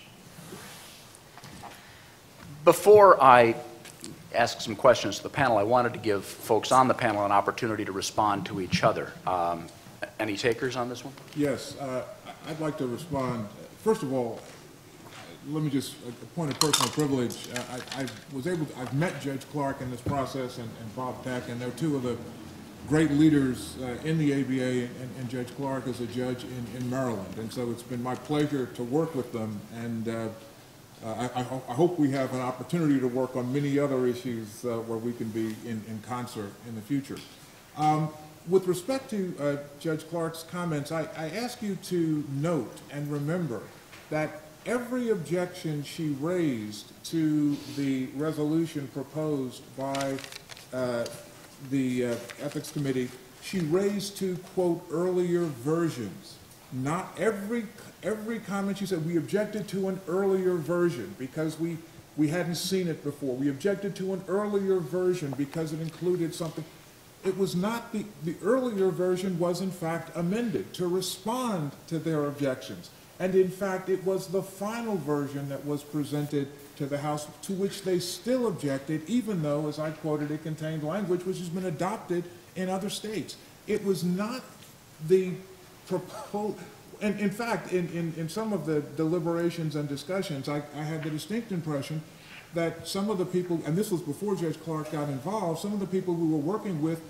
Before I ask some questions to the panel, I wanted to give folks on the panel an opportunity to respond to each other. Um, any takers on this one? Yes, uh, I'd like to respond. First of all, let me just, a point of personal privilege, uh, I, I was able to, I've met Judge Clarke in this process, and, and Bob Peck, and they're two of the great leaders uh, in the A B A, and, and Judge Clarke is a judge in, in Maryland. And so it's been my pleasure to work with them, and uh, uh, I, I, ho I hope we have an opportunity to work on many other issues uh, where we can be in, in concert in the future. Um, with respect to uh, Judge Clarke's comments, I, I ask you to note and remember that every objection she raised to the resolution proposed by uh, the uh, Ethics Committee, she raised to, quote, earlier versions. Not every, every comment she said, we objected to an earlier version because we, we hadn't seen it before. We objected to an earlier version because it included something. It was not, the, the earlier version was in fact amended to respond to their objections. And in fact, it was the final version that was presented to the House, to which they still objected, even though, as I quoted, it contained language which has been adopted in other states. It was not the proposed, and in fact, in, in, in some of the deliberations and discussions, I, I had the distinct impression that some of the people, and this was before Judge Clarke got involved, some of the people we were working with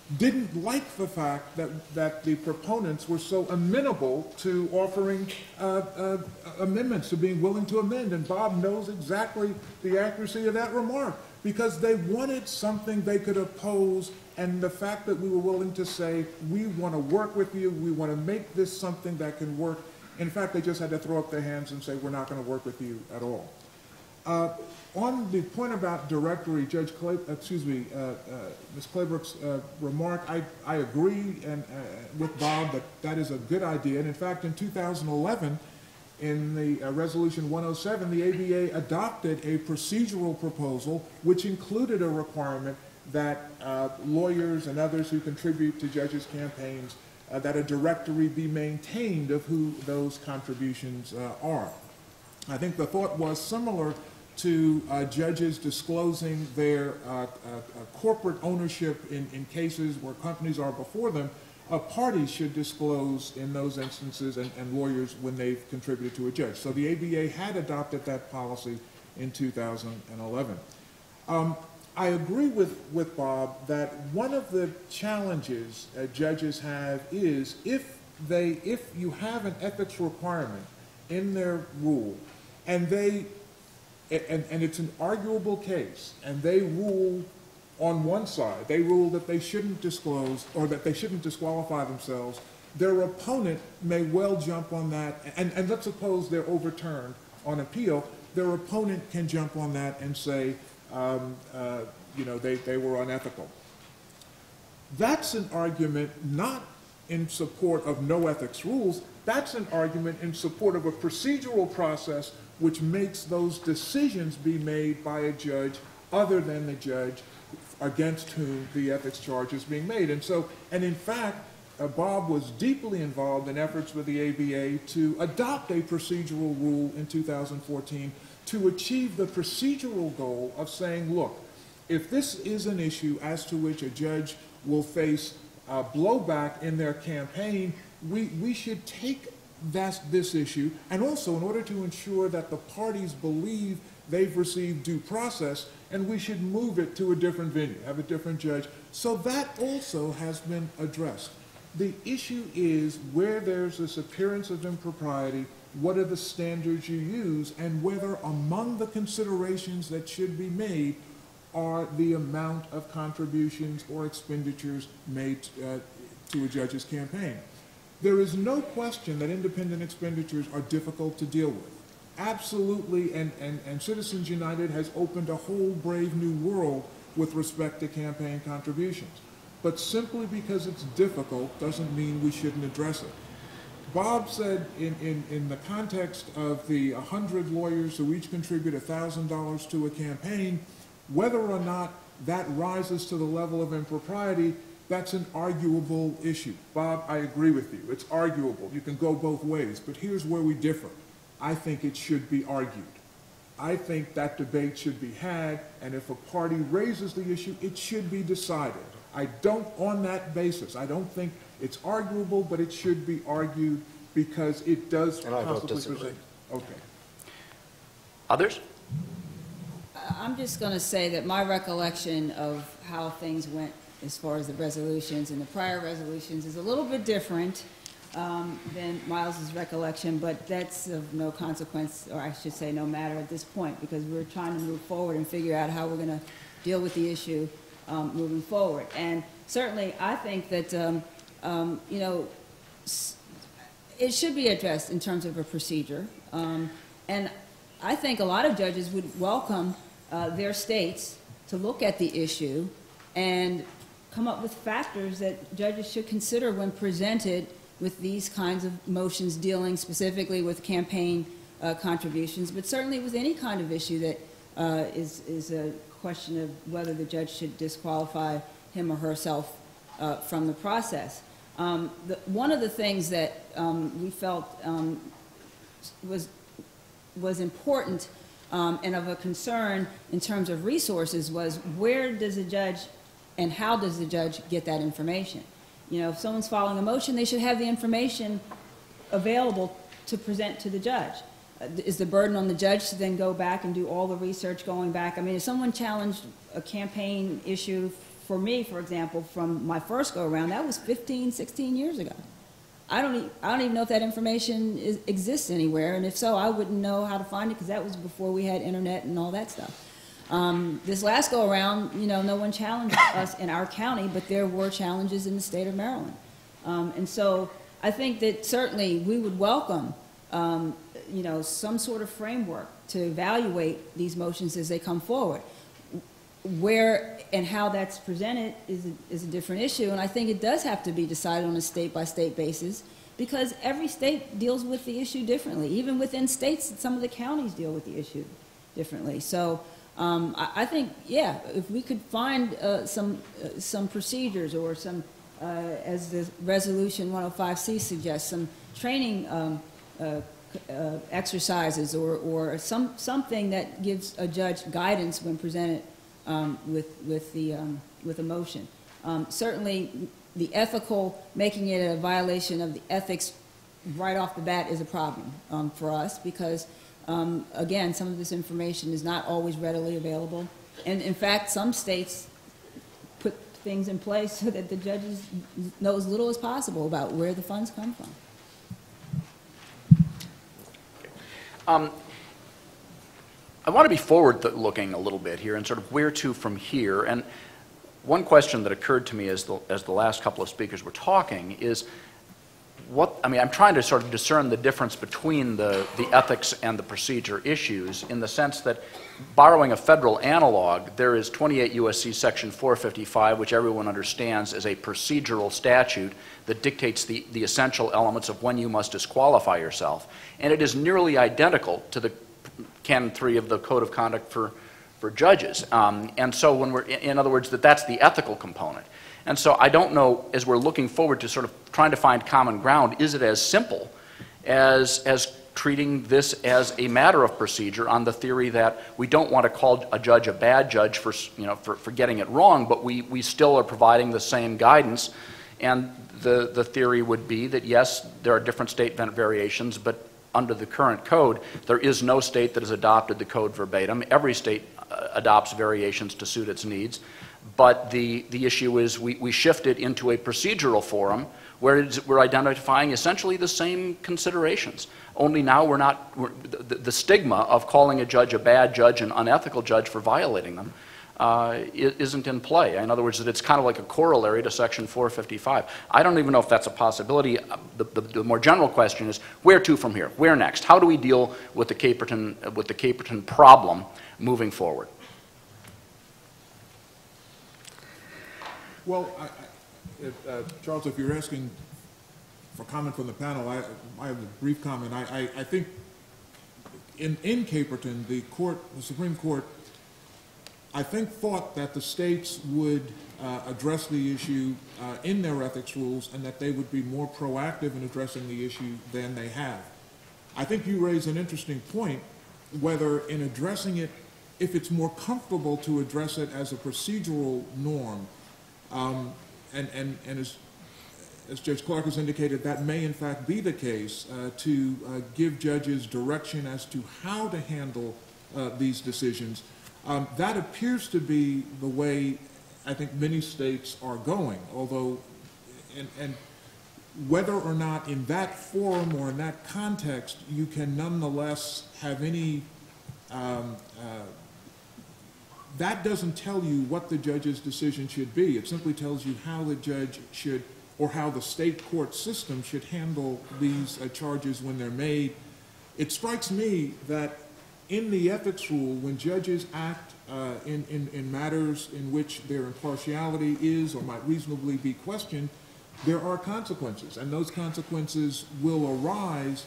didn't like the fact that, that the proponents were so amenable to offering uh, uh, amendments, to being willing to amend. And Bob knows exactly the accuracy of that remark, because they wanted something they could oppose, and the fact that we were willing to say, we want to work with you, we want to make this something that can work. In fact, they just had to throw up their hands and say, we're not going to work with you at all. Uh, on the point about directory, Judge Clay, excuse me, uh, uh, Miz Claybrook's uh, remark, I, I agree and, uh, with Bob that that is a good idea. And in fact, in two thousand eleven, in the uh, Resolution one oh seven, the A B A adopted a procedural proposal which included a requirement that uh, lawyers and others who contribute to judges' campaigns, uh, that a directory be maintained of who those contributions uh, are. I think the thought was similar to uh, judges disclosing their uh, uh, uh, corporate ownership in, in cases where companies are before them. Uh, parties should disclose in those instances, and, and lawyers when they've contributed to a judge. So the A B A had adopted that policy in two thousand eleven. Um, I agree with, with Bob that one of the challenges uh, judges have is if they, if you have an ethics requirement in their rule, and they, and, and it's an arguable case, and they rule on one side, they rule that they shouldn't disclose or that they shouldn't disqualify themselves, their opponent may well jump on that, and, and let's suppose they're overturned on appeal, their opponent can jump on that and say, um, uh, you know, they, they were unethical. That's an argument not in support of no ethics rules, that's an argument in support of a procedural process which makes those decisions be made by a judge other than the judge against whom the ethics charge is being made. And so, and in fact, uh, Bob was deeply involved in efforts with the A B A to adopt a procedural rule in two thousand fourteen to achieve the procedural goal of saying, look, if this is an issue as to which a judge will face uh, blowback in their campaign, we, we should take that, this issue, and also in order to ensure that the parties believe they've received due process, and we should move it to a different venue, have a different judge. So that also has been addressed. The issue is where there's this appearance of impropriety, what are the standards you use, and whether among the considerations that should be made are the amount of contributions or expenditures made uh, to a judge's campaign. There is no question that independent expenditures are difficult to deal with. Absolutely, and, and, and Citizens United has opened a whole brave new world with respect to campaign contributions. But simply because it's difficult doesn't mean we shouldn't address it. Bob said in, in, in the context of the one hundred lawyers who each contribute one thousand dollars to a campaign, whether or not that rises to the level of impropriety, that's an arguable issue. Bob, I agree with you. It's arguable. You can go both ways. But here's where we differ. I think it should be argued. I think that debate should be had, and if a party raises the issue, it should be decided. I don't, on that basis, I don't think it's arguable, but it should be argued because it does And I vote possibly disagree. present. Okay. Others? I'm just going to say that my recollection of how things went as far as the resolutions and the prior resolutions is a little bit different um, than Myles's recollection, but that's of no consequence, or I should say no matter at this point, because we're trying to move forward and figure out how we're going to deal with the issue um, moving forward. And certainly, I think that, um, um, you know, it should be addressed in terms of a procedure. Um, and I think a lot of judges would welcome uh, their states to look at the issue and come up with factors that judges should consider when presented with these kinds of motions dealing specifically with campaign uh, contributions, but certainly with any kind of issue that uh, is, is a question of whether the judge should disqualify him or herself uh, from the process. Um, the, one of the things that um, we felt um, was, was important um, and of a concern in terms of resources was where does a judge and how does the judge get that information? You know, if someone's following a motion, they should have the information available to present to the judge. Uh, is the burden on the judge to then go back and do all the research going back? I mean, if someone challenged a campaign issue for me, for example, from my first go-around, that was fifteen, sixteen years ago. I don't, e I don't even know if that information is, exists anywhere, and if so, I wouldn't know how to find it because that was before we had internet and all that stuff. Um, this last go-around, you know, no one challenged us in our county, but there were challenges in the state of Maryland. Um, and so I think that certainly we would welcome, um, you know, some sort of framework to evaluate these motions as they come forward. Where and how that's presented is a, is a different issue, and I think it does have to be decided on a state-by-state basis because every state deals with the issue differently. Even within states, some of the counties deal with the issue differently. So um, I, I think, yeah, if we could find uh, some, uh, some procedures or some, uh, as the Resolution one oh five C suggests, some training um, uh, uh, exercises or, or some, something that gives a judge guidance when presented Um, with, with, the, um, with a motion. Um, certainly, the ethical, making it a violation of the ethics right off the bat is a problem um, for us because, um, again, some of this information is not always readily available. And, in fact, some states put things in place so that the judges know as little as possible about where the funds come from. Um, I want to be forward-looking a little bit here and sort of where to from here. And one question that occurred to me as the, as the last couple of speakers were talking is what, I mean, I'm trying to sort of discern the difference between the, the ethics and the procedure issues in the sense that borrowing a federal analog, there is twenty-eight U S C section four fifty-five, which everyone understands as a procedural statute that dictates the, the essential elements of when you must disqualify yourself. And it is nearly identical to the Canon three of the Code of Conduct for, for judges. Um, and so when we're, in other words, that that's the ethical component. And so I don't know, as we're looking forward to sort of trying to find common ground, is it as simple as, as treating this as a matter of procedure on the theory that we don't want to call a judge a bad judge for, you know, for, for getting it wrong, but we, we still are providing the same guidance. And the, the theory would be that, yes, there are different state variations, but under the current code, there is no state that has adopted the code verbatim. Every state uh, adopts variations to suit its needs. But the, the issue is we, we shift it into a procedural forum where it's, we're identifying essentially the same considerations. Only now we're not, we're, the, the stigma of calling a judge a bad judge, an unethical judge for violating them, uh, isn't in play. In other words, that it's kind of like a corollary to section four fifty-five. I don't even know if that's a possibility. The, the, the more general question is, where to from here? Where next? How do we deal with the Caperton, with the Caperton problem moving forward? Well, I, I, if, uh, Charles, if you're asking for comment from the panel, I, I have a brief comment. I, I, I think in, in Caperton, the court, the Supreme Court, I think thought that the states would uh, address the issue uh, in their ethics rules and that they would be more proactive in addressing the issue than they have. I think you raise an interesting point, whether in addressing it, if it's more comfortable to address it as a procedural norm, um, and, and, and as, as Judge Clarke has indicated, that may in fact be the case, uh, to uh, give judges direction as to how to handle uh, these decisions. Um, that appears to be the way I think many states are going, although, and, and whether or not in that forum or in that context you can nonetheless have any, um, uh, that doesn't tell you what the judge's decision should be. It simply tells you how the judge should, or how the state court system should handle these uh, charges when they're made. It strikes me that in the ethics rule, when judges act uh, in, in, in matters in which their impartiality is or might reasonably be questioned, there are consequences, and those consequences will arise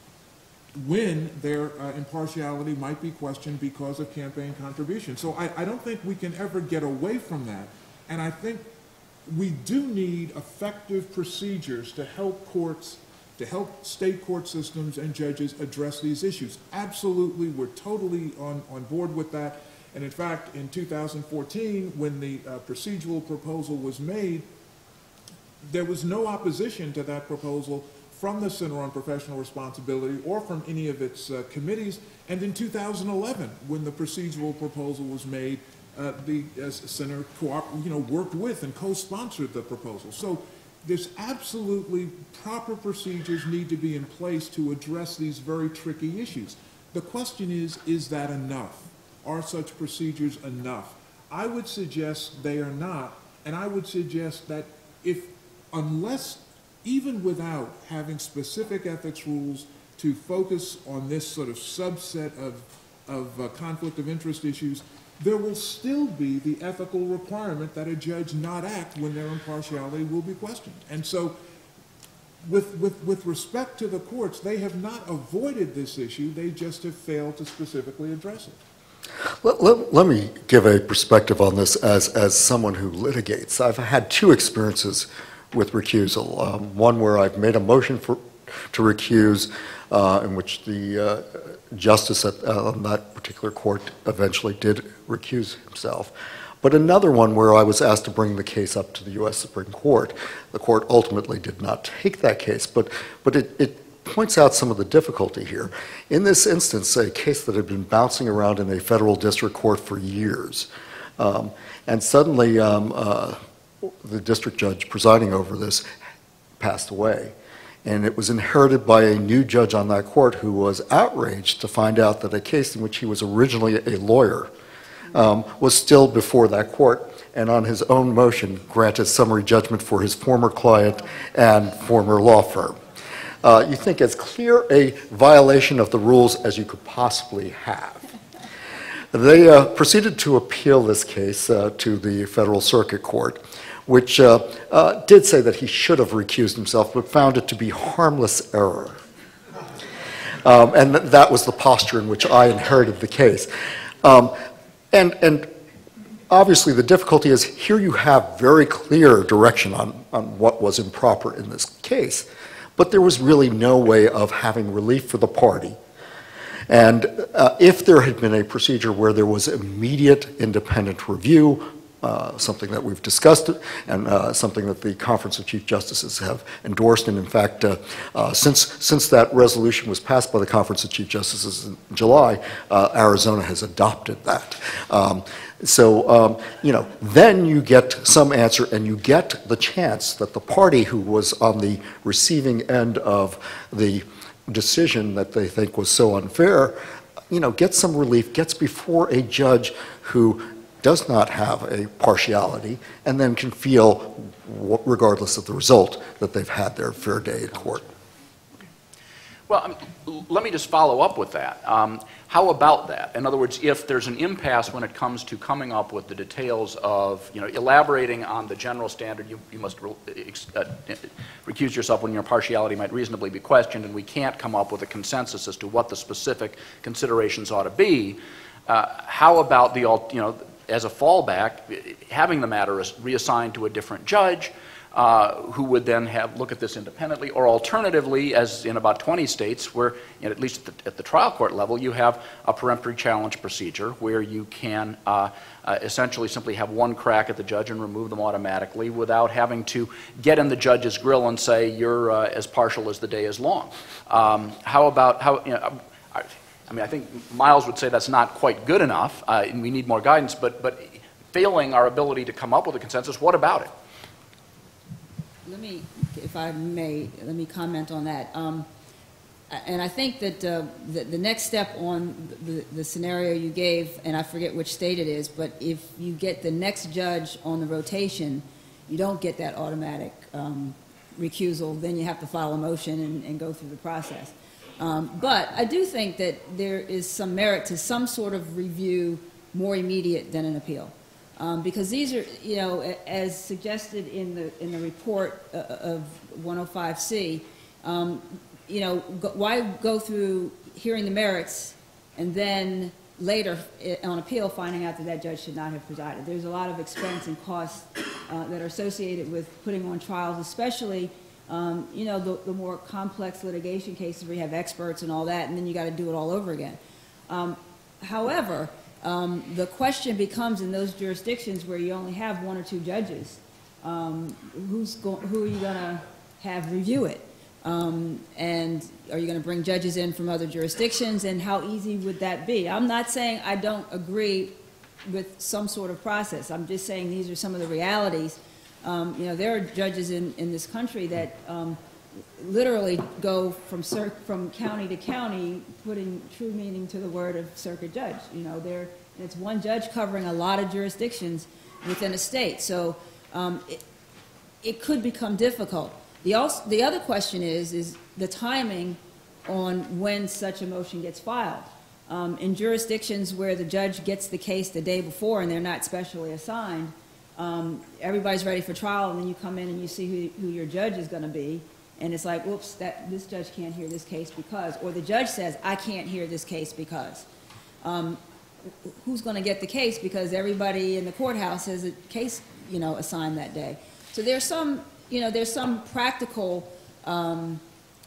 when their uh, impartiality might be questioned because of campaign contribution. So I, I don't think we can ever get away from that, and I think we do need effective procedures to help courts, to help state court systems and judges address these issues. Absolutely, we're totally on, on board with that. And in fact, in two thousand fourteen, when the uh, procedural proposal was made, there was no opposition to that proposal from the Center on Professional Responsibility or from any of its uh, committees. And in two thousand eleven, when the procedural proposal was made, uh, the uh, center co you know, worked with and co-sponsored the proposal. So there's absolutely proper procedures need to be in place to address these very tricky issues. The question is, is that enough? Are such procedures enough? I would suggest they are not, and I would suggest that if, unless, even without having specific ethics rules to focus on this sort of subset of, of uh, conflict of interest issues, there will still be the ethical requirement that a judge not act when their impartiality will be questioned. And so with, with, with respect to the courts, they have not avoided this issue, they just have failed to specifically address it. Let, let, let me give a perspective on this as, as someone who litigates. I've had two experiences with recusal. Um, one where I've made a motion for, to recuse uh, in which the uh, justice at, uh, on that particular court eventually did recuse himself. But another one where I was asked to bring the case up to the U S Supreme Court. The court ultimately did not take that case, but, but it, it points out some of the difficulty here. In this instance, a case that had been bouncing around in a federal district court for years, um, and suddenly um, uh, the district judge presiding over this passed away. And it was inherited by a new judge on that court who was outraged to find out that a case in which he was originally a lawyer um, was still before that court, and on his own motion granted summary judgment for his former client and former law firm. Uh, you think as clear a violation of the rules as you could possibly have. They uh, proceeded to appeal this case uh, to the Federal Circuit Court, which uh, uh, did say that he should have recused himself, but found it to be harmless error. Um, and th that was the posture in which I inherited the case. Um, and, and obviously the difficulty is here you have very clear direction on, on what was improper in this case, but there was really no way of having relief for the party. And uh, if there had been a procedure where there was immediate independent review, uh, something that we've discussed and uh, something that the Conference of Chief Justices have endorsed, and in fact, uh, uh, since, since that resolution was passed by the Conference of Chief Justices in July, uh, Arizona has adopted that. Um, So, um, you know, then you get some answer and you get the chance that the party who was on the receiving end of the decision that they think was so unfair, you know, gets some relief, gets before a judge who does not have a partiality and then can feel, regardless of the result, that they've had their fair day in court. Well, I mean, let me just follow up with that. Um, how about that? In other words, if there's an impasse when it comes to coming up with the details of, you know, elaborating on the general standard, you, you must re uh, recuse yourself when your partiality might reasonably be questioned, and we can't come up with a consensus as to what the specific considerations ought to be. Uh, how about the, you know, as a fallback, having the matter reassigned to a different judge, Uh, who would then have look at this independently, or alternatively, as in about twenty states, where, you know, at least at the, at the trial court level, you have a peremptory challenge procedure where you can uh, uh, essentially simply have one crack at the judge and remove them automatically without having to get in the judge's grill and say you're uh, as partial as the day is long. Um, how about how? You know, I, I mean, I think Myles would say that's not quite good enough, uh, and we need more guidance. But but failing our ability to come up with a consensus, what about it? Let me, if I may, let me comment on that. Um, and I think that uh, the, the next step on the, the scenario you gave, and I forget which state it is, but if you get the next judge on the rotation, you don't get that automatic um, recusal, then you have to file a motion and, and go through the process. Um, but I do think that there is some merit to some sort of review more immediate than an appeal. Um, because these are, you know, as suggested in the in the report uh, of one oh five C, um, you know, go, why go through hearing the merits and then later on appeal finding out that that judge should not have presided? There's a lot of expense and costs uh, that are associated with putting on trials, especially, um, you know, the, the more complex litigation cases where you have experts and all that, and then you got to do it all over again. Um, however. Um, the question becomes in those jurisdictions where you only have one or two judges, um, who's go who are you going to have review it? Um, and are you going to bring judges in from other jurisdictions, and how easy would that be? I'm not saying I don't agree with some sort of process. I'm just saying these are some of the realities. Um, you know, there are judges in, in this country that um, literally go from cir from county to county, putting true meaning to the word of circuit judge. You know, there it's one judge covering a lot of jurisdictions within a state. So um, it, it could become difficult. The, also, the other question is, is the timing on when such a motion gets filed. Um, in jurisdictions where the judge gets the case the day before and they're not specially assigned, um, everybody's ready for trial, and then you come in and you see who, who your judge is going to be, and it's like, whoops, that, this judge can't hear this case because, or the judge says, I can't hear this case because. Um, who's going to get the case because everybody in the courthouse has a case, you know, assigned that day. So there's some, you know, there's some practical, um,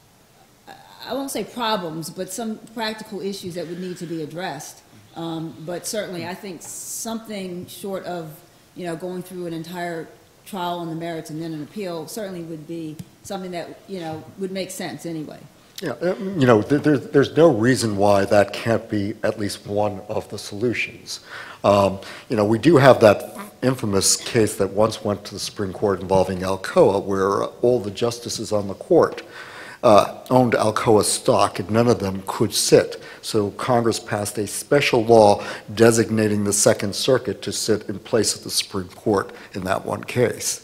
I won't say problems, but some practical issues that would need to be addressed. Um, but certainly I think something short of, you know, going through an entire trial on the merits and then an appeal certainly would be something that, you know, would make sense anyway. Yeah, you know, there, there's no reason why that can't be at least one of the solutions. Um, you know, we do have that infamous case that once went to the Supreme Court involving Alcoa, where all the justices on the court uh, owned Alcoa stock, and none of them could sit. So Congress passed a special law designating the Second Circuit to sit in place of the Supreme Court in that one case.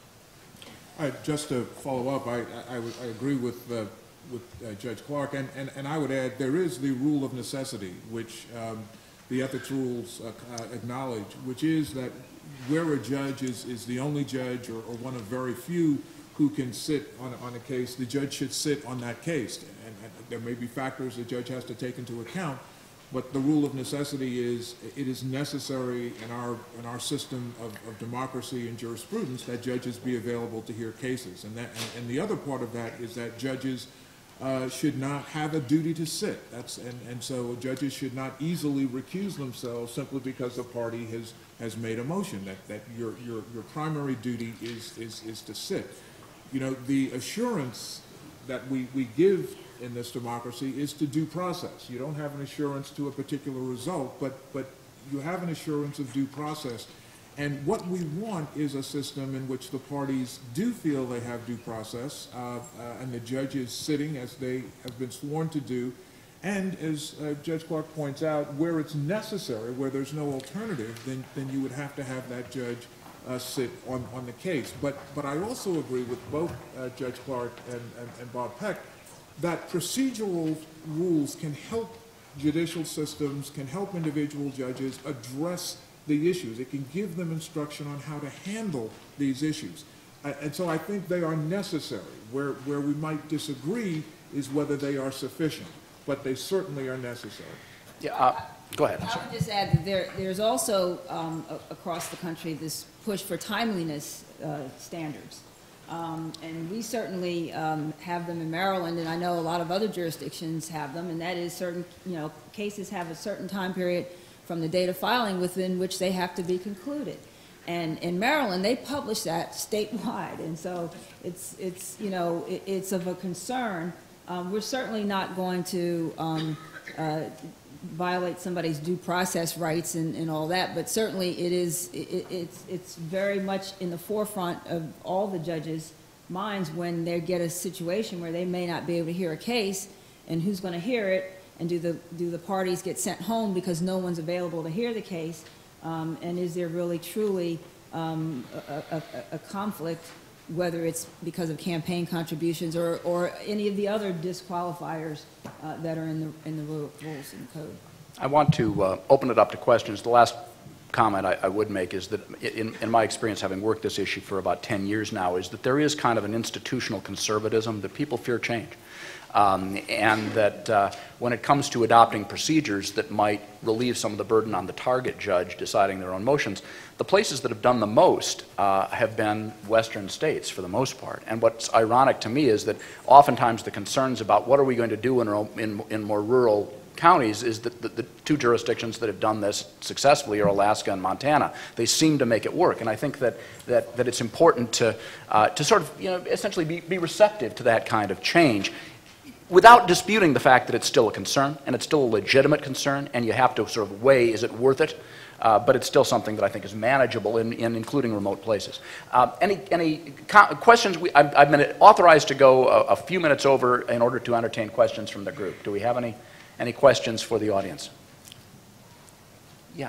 All right, just to follow up, I, I, I agree with uh, with uh, Judge Clarke, and, and, and I would add there is the rule of necessity, which um, the ethics rules uh, uh, acknowledge, which is that where a judge is, is the only judge or, or one of very few who can sit on, on a case, the judge should sit on that case. And, and there may be factors the judge has to take into account, but the rule of necessity is it is necessary in our, in our system of, of democracy and jurisprudence that judges be available to hear cases. And, that, and, and the other part of that is that judges Uh, should not have a duty to sit. That's, and, and so judges should not easily recuse themselves simply because the party has, has made a motion, that, that your, your, your primary duty is, is, is to sit. You know, the assurance that we, we give in this democracy is to due process. You don't have an assurance to a particular result, but, but you have an assurance of due process. And what we want is a system in which the parties do feel they have due process, uh, uh, and the judge is sitting as they have been sworn to do, and as uh, Judge Clarke points out, where it's necessary, where there's no alternative, then, then you would have to have that judge uh, sit on, on the case. But, but I also agree with both uh, Judge Clarke and, and, and Bob Peck that procedural rules can help judicial systems, can help individual judges address the issues. It can give them instruction on how to handle these issues. Uh, and so I think they are necessary. Where, where we might disagree is whether they are sufficient, but they certainly are necessary. Yeah, uh, go ahead. I would just add that there, there's also um, a, across the country this push for timeliness uh, standards. Um, and we certainly um, have them in Maryland, and I know a lot of other jurisdictions have them, and that is certain, you know, cases have a certain time period from the date of filing within which they have to be concluded. And in Maryland, they publish that statewide, and so it's, it's you know, it, it's of a concern. Um, we're certainly not going to um, uh, violate somebody's due process rights and, and all that, but certainly it is, it, it's, it's very much in the forefront of all the judges' minds when they get a situation where they may not be able to hear a case, and who's going to hear it, and do the, do the parties get sent home because no one's available to hear the case, um, and is there really truly um, a, a, a conflict, whether it's because of campaign contributions or, or any of the other disqualifiers uh, that are in the, in the rules and code. I want to uh, open it up to questions. The last comment I, I would make is that in, in my experience, having worked this issue for about ten years now, is that there is kind of an institutional conservatism that people fear change. Um, and that uh, when it comes to adopting procedures that might relieve some of the burden on the target judge deciding their own motions, the places that have done the most uh, have been Western states for the most part. And what's ironic to me is that oftentimes the concerns about what are we going to do in, in, in more rural counties is that the, the two jurisdictions that have done this successfully are Alaska and Montana. They seem to make it work, and I think that that, that it's important to uh, to sort of, you know, essentially be, be receptive to that kind of change. without disputing the fact that it's still a concern, and it's still a legitimate concern, and you have to sort of weigh, is it worth it? Uh, but it's still something that I think is manageable in, in including remote places. Uh, any any questions? We, I've, I've been authorized to go a, a few minutes over in order to entertain questions from the group. Do we have any, any questions for the audience? Yeah.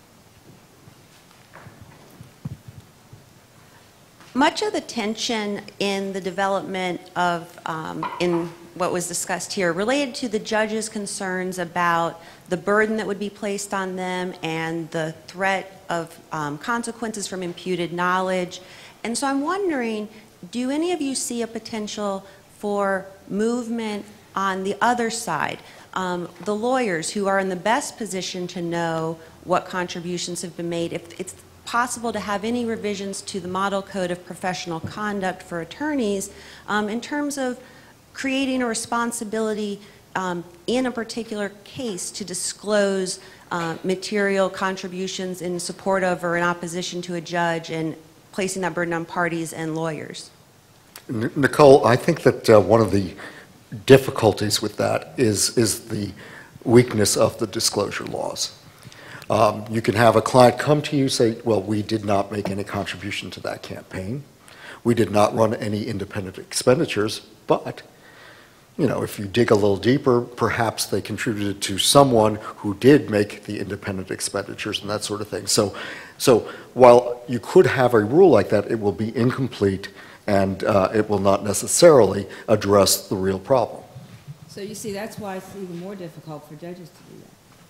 Much of the tension in the development of, um, in what was discussed here, related to the judges' concerns about the burden that would be placed on them and the threat of um, consequences from imputed knowledge. And so I'm wondering, do any of you see a potential for movement on the other side? Um, the lawyers who are in the best position to know what contributions have been made, if it's possible to have any revisions to the Model Code of Professional Conduct for attorneys um, in terms of creating a responsibility um, in a particular case to disclose uh, material contributions in support of or in opposition to a judge, and placing that burden on parties and lawyers. N- Nicole, I think that uh, one of the difficulties with that is, is the weakness of the disclosure laws. Um, you can have a client come to you, say, well, we did not make any contribution to that campaign. We did not run any independent expenditures, but, you know, if you dig a little deeper, perhaps they contributed to someone who did make the independent expenditures and that sort of thing. So, so while you could have a rule like that, it will be incomplete, and uh, it will not necessarily address the real problem. So you see, that's why it's even more difficult for judges to do that.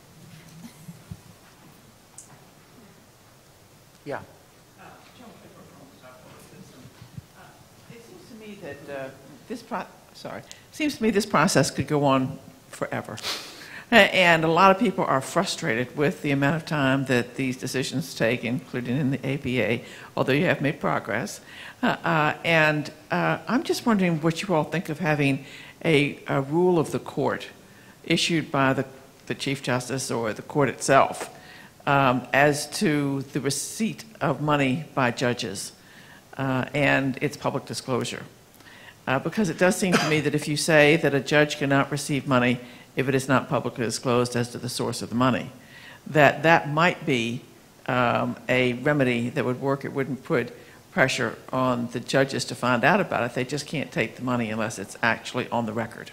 Yeah. It seems to me that uh, this pro sorry, seems to me this process could go on forever. And a lot of people are frustrated with the amount of time that these decisions take, including in the A B A, although you have made progress. Uh, uh, and uh, I'm just wondering what you all think of having a, a rule of the court issued by the, the Chief Justice or the court itself um, as to the receipt of money by judges uh, and its public disclosure. Uh, because it does seem to me that if you say that a judge cannot receive money if it is not publicly disclosed as to the source of the money, that that might be um, a remedy that would work. It wouldn't put pressure on the judges to find out about it. They just can't take the money unless it's actually on the record.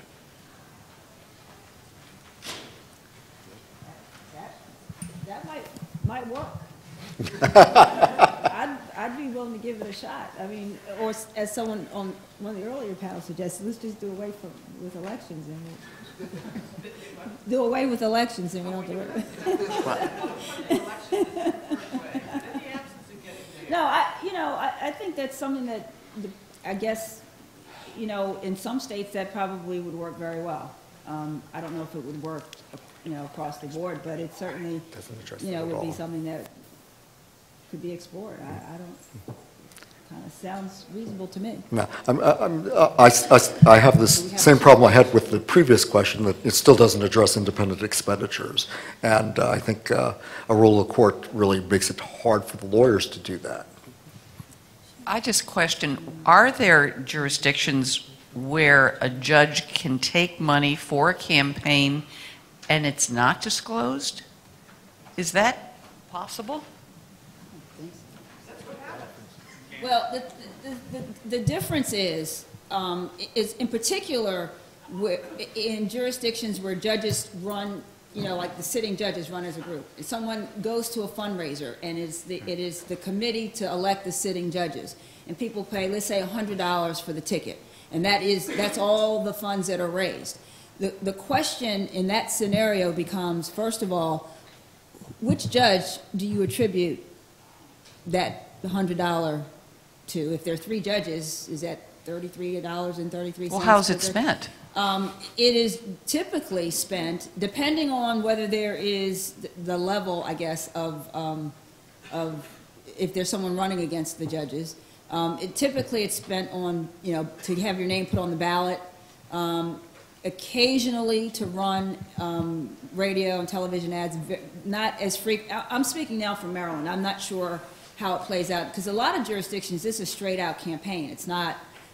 That, that might, might work. I'd, I'd be willing to give it a shot. I mean, or as someone on one of the earlier panels suggested, let's just do away from, with elections and we'll do away with elections and we don't do it. No, I, you know, I, I think that's something that the, I guess, you know, in some states that probably would work very well. Um, I don't know if it would work, you know, across the board, but it certainly, you know, would be something that could be explored. I, I don't. Kind of sounds reasonable to me. No, I'm, I'm, I, I, I have this same problem I had with the previous question, that it still doesn't address independent expenditures. And uh, I think uh, a rule of court really makes it hard for the lawyers to do that. I just question, are there jurisdictions where a judge can take money for a campaign and it's not disclosed? Is that possible? Well, the, the, the, the difference is, um, is in particular, where, in jurisdictions where judges run, you know, like the sitting judges run as a group. If someone goes to a fundraiser and is the, it is the committee to elect the sitting judges, and people pay, let's say, one hundred dollars for the ticket, and that is, that's all the funds that are raised. The, the question in that scenario becomes, first of all, which judge do you attribute that one hundred dollars to? If there are three judges, is that thirty-three dollars and thirty-three cents? Well, how's it spent? Um, it is typically spent, depending on whether there is the level, I guess, of, um, of if there's someone running against the judges. Um, it, typically it's spent on, you know, to have your name put on the ballot, um, occasionally to run um, radio and television ads, not as frequent. I'm speaking now from Maryland. I'm not sure how it plays out, because a lot of jurisdictions, this is a straight out campaign. It's not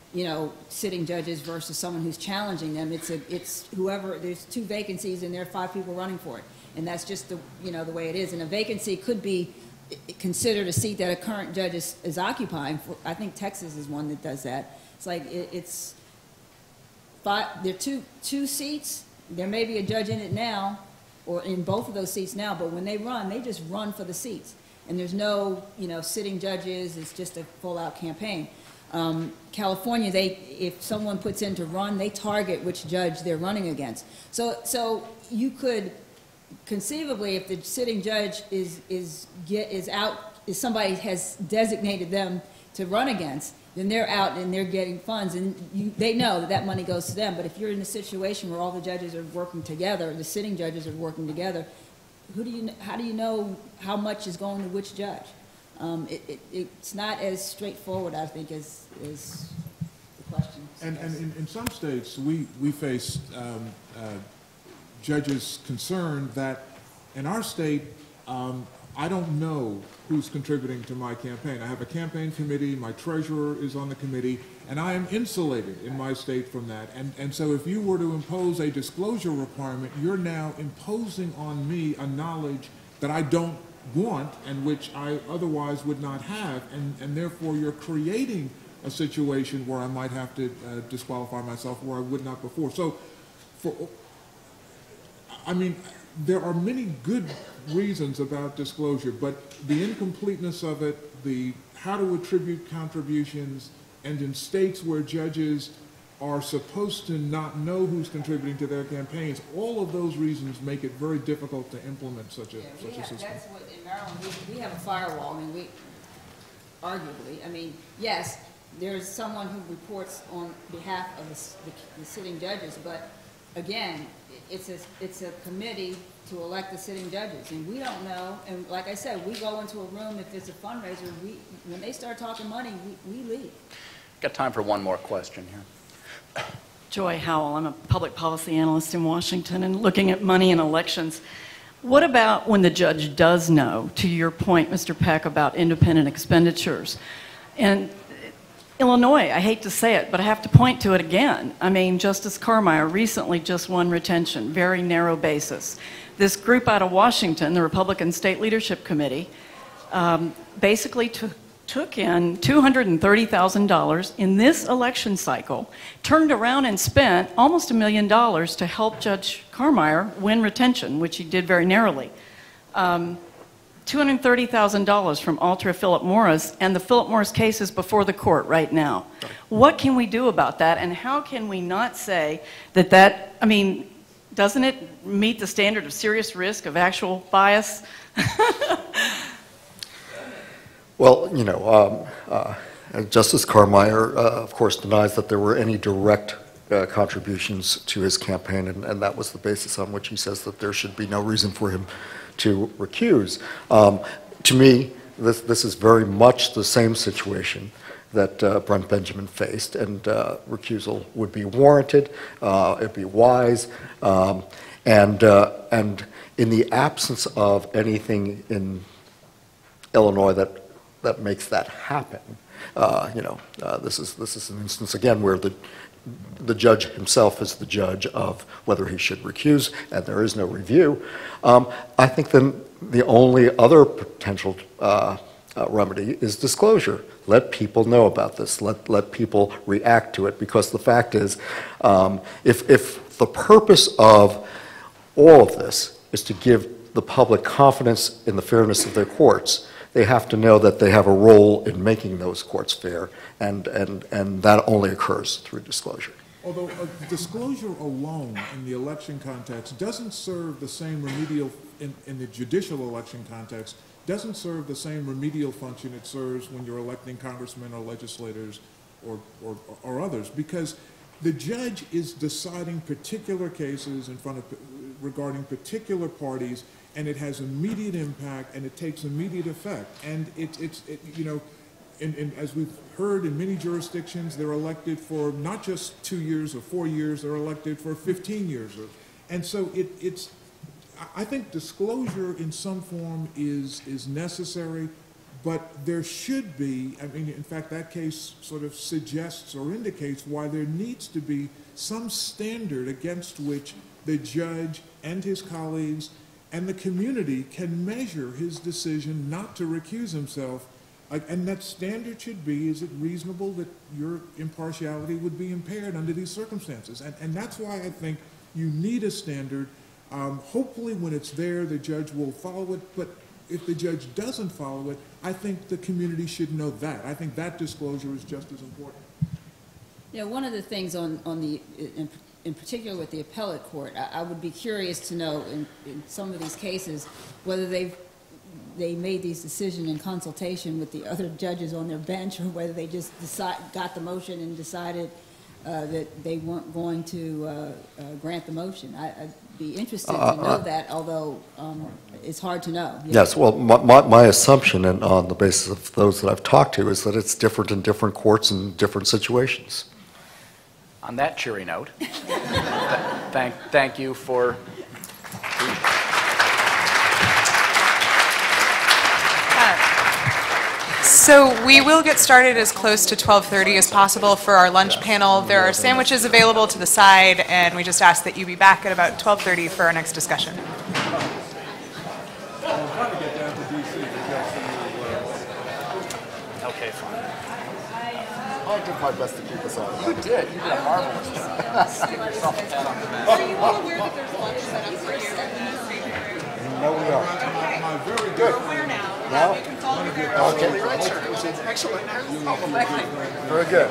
you know, sitting judges versus someone who's challenging them. It's a, it's whoever, there's two vacancies and there are five people running for it. And that's just the, you know, the way it is. And a vacancy could be considered a seat that a current judge is, is occupying. For, I think Texas is one that does that. It's like, it, it's, five, there are two, two seats. There may be a judge in it now, or in both of those seats now, but when they run, they just run for the seats. And there's no, you know, sitting judges. It's just a full-out campaign. Um, California, they, if someone puts in to run, they target which judge they're running against. So, so you could conceivably, if the sitting judge is is get is out, if somebody has designated them to run against, then they're out and they're getting funds, and you, they know that that money goes to them. But if you're in a situation where all the judges are working together, the sitting judges are working together, who do you? How do you know how much is going to which judge? Um, it, it, it's not as straightforward, I think, as, as the question. And, and in, in some states, we, we face um, uh, judges concerned that in our state, um, I don't know who's contributing to my campaign. I have a campaign committee, my treasurer is on the committee, and I am insulated in my state from that. And, and so if you were to impose a disclosure requirement, you're now imposing on me a knowledge that I don't want and which I otherwise would not have, and, and therefore you're creating a situation where I might have to uh, disqualify myself where I would not before. So, for, I mean, there are many good reasons about disclosure, but the incompleteness of it, the how to attribute contributions, and in states where judges are supposed to not know who's contributing to their campaigns, all of those reasons make it very difficult to implement such a, yeah, such have, a system. That's what, in Maryland, we, we have a firewall. I mean, we, arguably, I mean, yes, there's someone who reports on behalf of the, the, the sitting judges, but again, it's a, it's a committee to elect the sitting judges, and we don't know, and like I said, we go into a room, if it's a fundraiser, we, when they start talking money, we, we leave. Got time for one more question here. Joy Howell, I'm a public policy analyst in Washington, and looking at money in elections. What about when the judge does know, to your point, Mister Peck, about independent expenditures? And Illinois, I hate to say it, but I have to point to it again. I mean, Justice Carmeier recently just won retention, very narrow basis. This group out of Washington, the Republican State Leadership Committee, um, basically took took in two hundred thirty thousand dollars in this election cycle, turned around and spent almost a million dollars to help Judge Carmeier win retention, which he did very narrowly. Um, two hundred thirty thousand dollars from Ultra Philip Morris, and the Philip Morris case is before the court right now. What can we do about that, and how can we not say that that, I mean, doesn't it meet the standard of serious risk of actual bias? Well, you know, um, uh, Justice Carmeier, uh, of course, denies that there were any direct uh, contributions to his campaign, and, and that was the basis on which he says that there should be no reason for him to recuse. Um, to me, this, this is very much the same situation that uh, Brent Benjamin faced, and uh, recusal would be warranted, uh, it'd be wise, um, and, uh, and in the absence of anything in Illinois that that makes that happen. Uh, you know, uh, this is this is an instance again where the the judge himself is the judge of whether he should recuse, and there is no review. Um, I think then the only other potential uh, uh, remedy is disclosure. Let people know about this. Let let people react to it, because the fact is, um, if if the purpose of all of this is to give the public confidence in the fairness of their courts, they have to know that they have a role in making those courts fair, and, and, and that only occurs through disclosure. Although uh, disclosure alone in the election context doesn't serve the same remedial, in, in the judicial election context, doesn't serve the same remedial function it serves when you're electing congressmen or legislators or, or, or others, because the judge is deciding particular cases in front of, regarding particular parties, and it has immediate impact, and it takes immediate effect. And it, it's, it, you know, in, in, as we've heard in many jurisdictions, they're elected for not just two years or four years, they're elected for fifteen years. Or, and so it, it's, I think disclosure in some form is, is necessary, but there should be, I mean, in fact, that case sort of suggests or indicates why there needs to be some standard against which the judge and his colleagues and the community can measure his decision not to recuse himself. Like, and that standard should be, is it reasonable that your impartiality would be impaired under these circumstances? And, and that's why I think you need a standard. Um, hopefully when it's there, the judge will follow it, but if the judge doesn't follow it, I think the community should know that. I think that disclosure is just as important. Yeah, one of the things on, on the, in, in particular with the appellate court, I, I would be curious to know in, in some of these cases whether they've they made these decisions in consultation with the other judges on their bench, or whether they just decide, got the motion and decided uh, that they weren't going to uh, uh, grant the motion. I, I'd be interested Uh, to know uh, that, although um, it's hard to know. Yeah. Yes, well, my, my, my assumption, and on the basis of those that I've talked to, is that it's different in different courts and different situations. On that cheery note, th- thank, thank you for. So we will get started as close to twelve thirty as possible for our lunch panel. There are sandwiches available to the side, and we just ask that you be back at about twelve thirty for our next discussion. I'm trying to get down to D C. Okay, fine. I did my best to keep us out. You did. You did a marvelous job. Give yourself a pat on the back. Are you all aware that there's lunch set up for you? No, we are. My very Good. Where now? Now? You can call me there. Okay. Right, sir. It was excellent. Very good.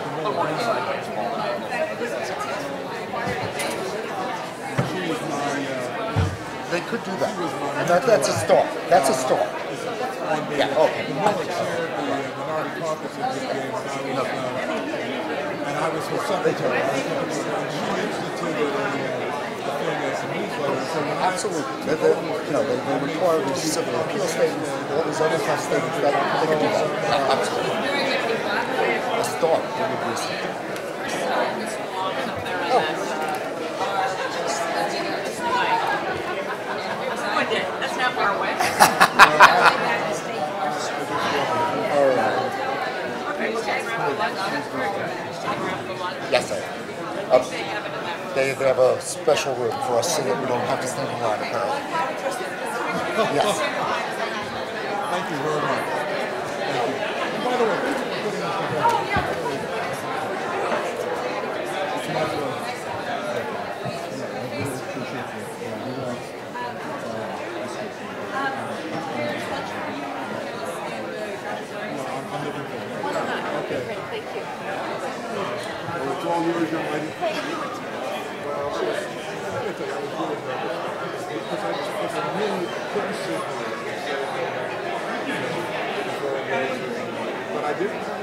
They could do that. And that, that's a start. That's a start. Yeah, okay. The Miller chaired the minority caucus in this game, and I was, uh, and I was her secretary. She instituted a, uh, a thing as a newsletter. So when I- Absolutely. They, they, you know, they, they require these civil appeal statements, all these other kind of statements, that they can do that. Absolutely. A start. It would be a start. That's not far away. All right. Yes, sir. Uh, they, they have a special room for us so that we don't have to stand in line, apparently. Yes. Thank you very much. Thank you. And by the way, thank you for putting this together. It's my pleasure. I really appreciate it. Yeah, you know, I'm looking forward to it. Okay. Thank you. Well, it's all yours, young lady. Well, I was, I gotta tell you, I was really nervous because I, because I knew I couldn't sit there and say, you know, but I didn't.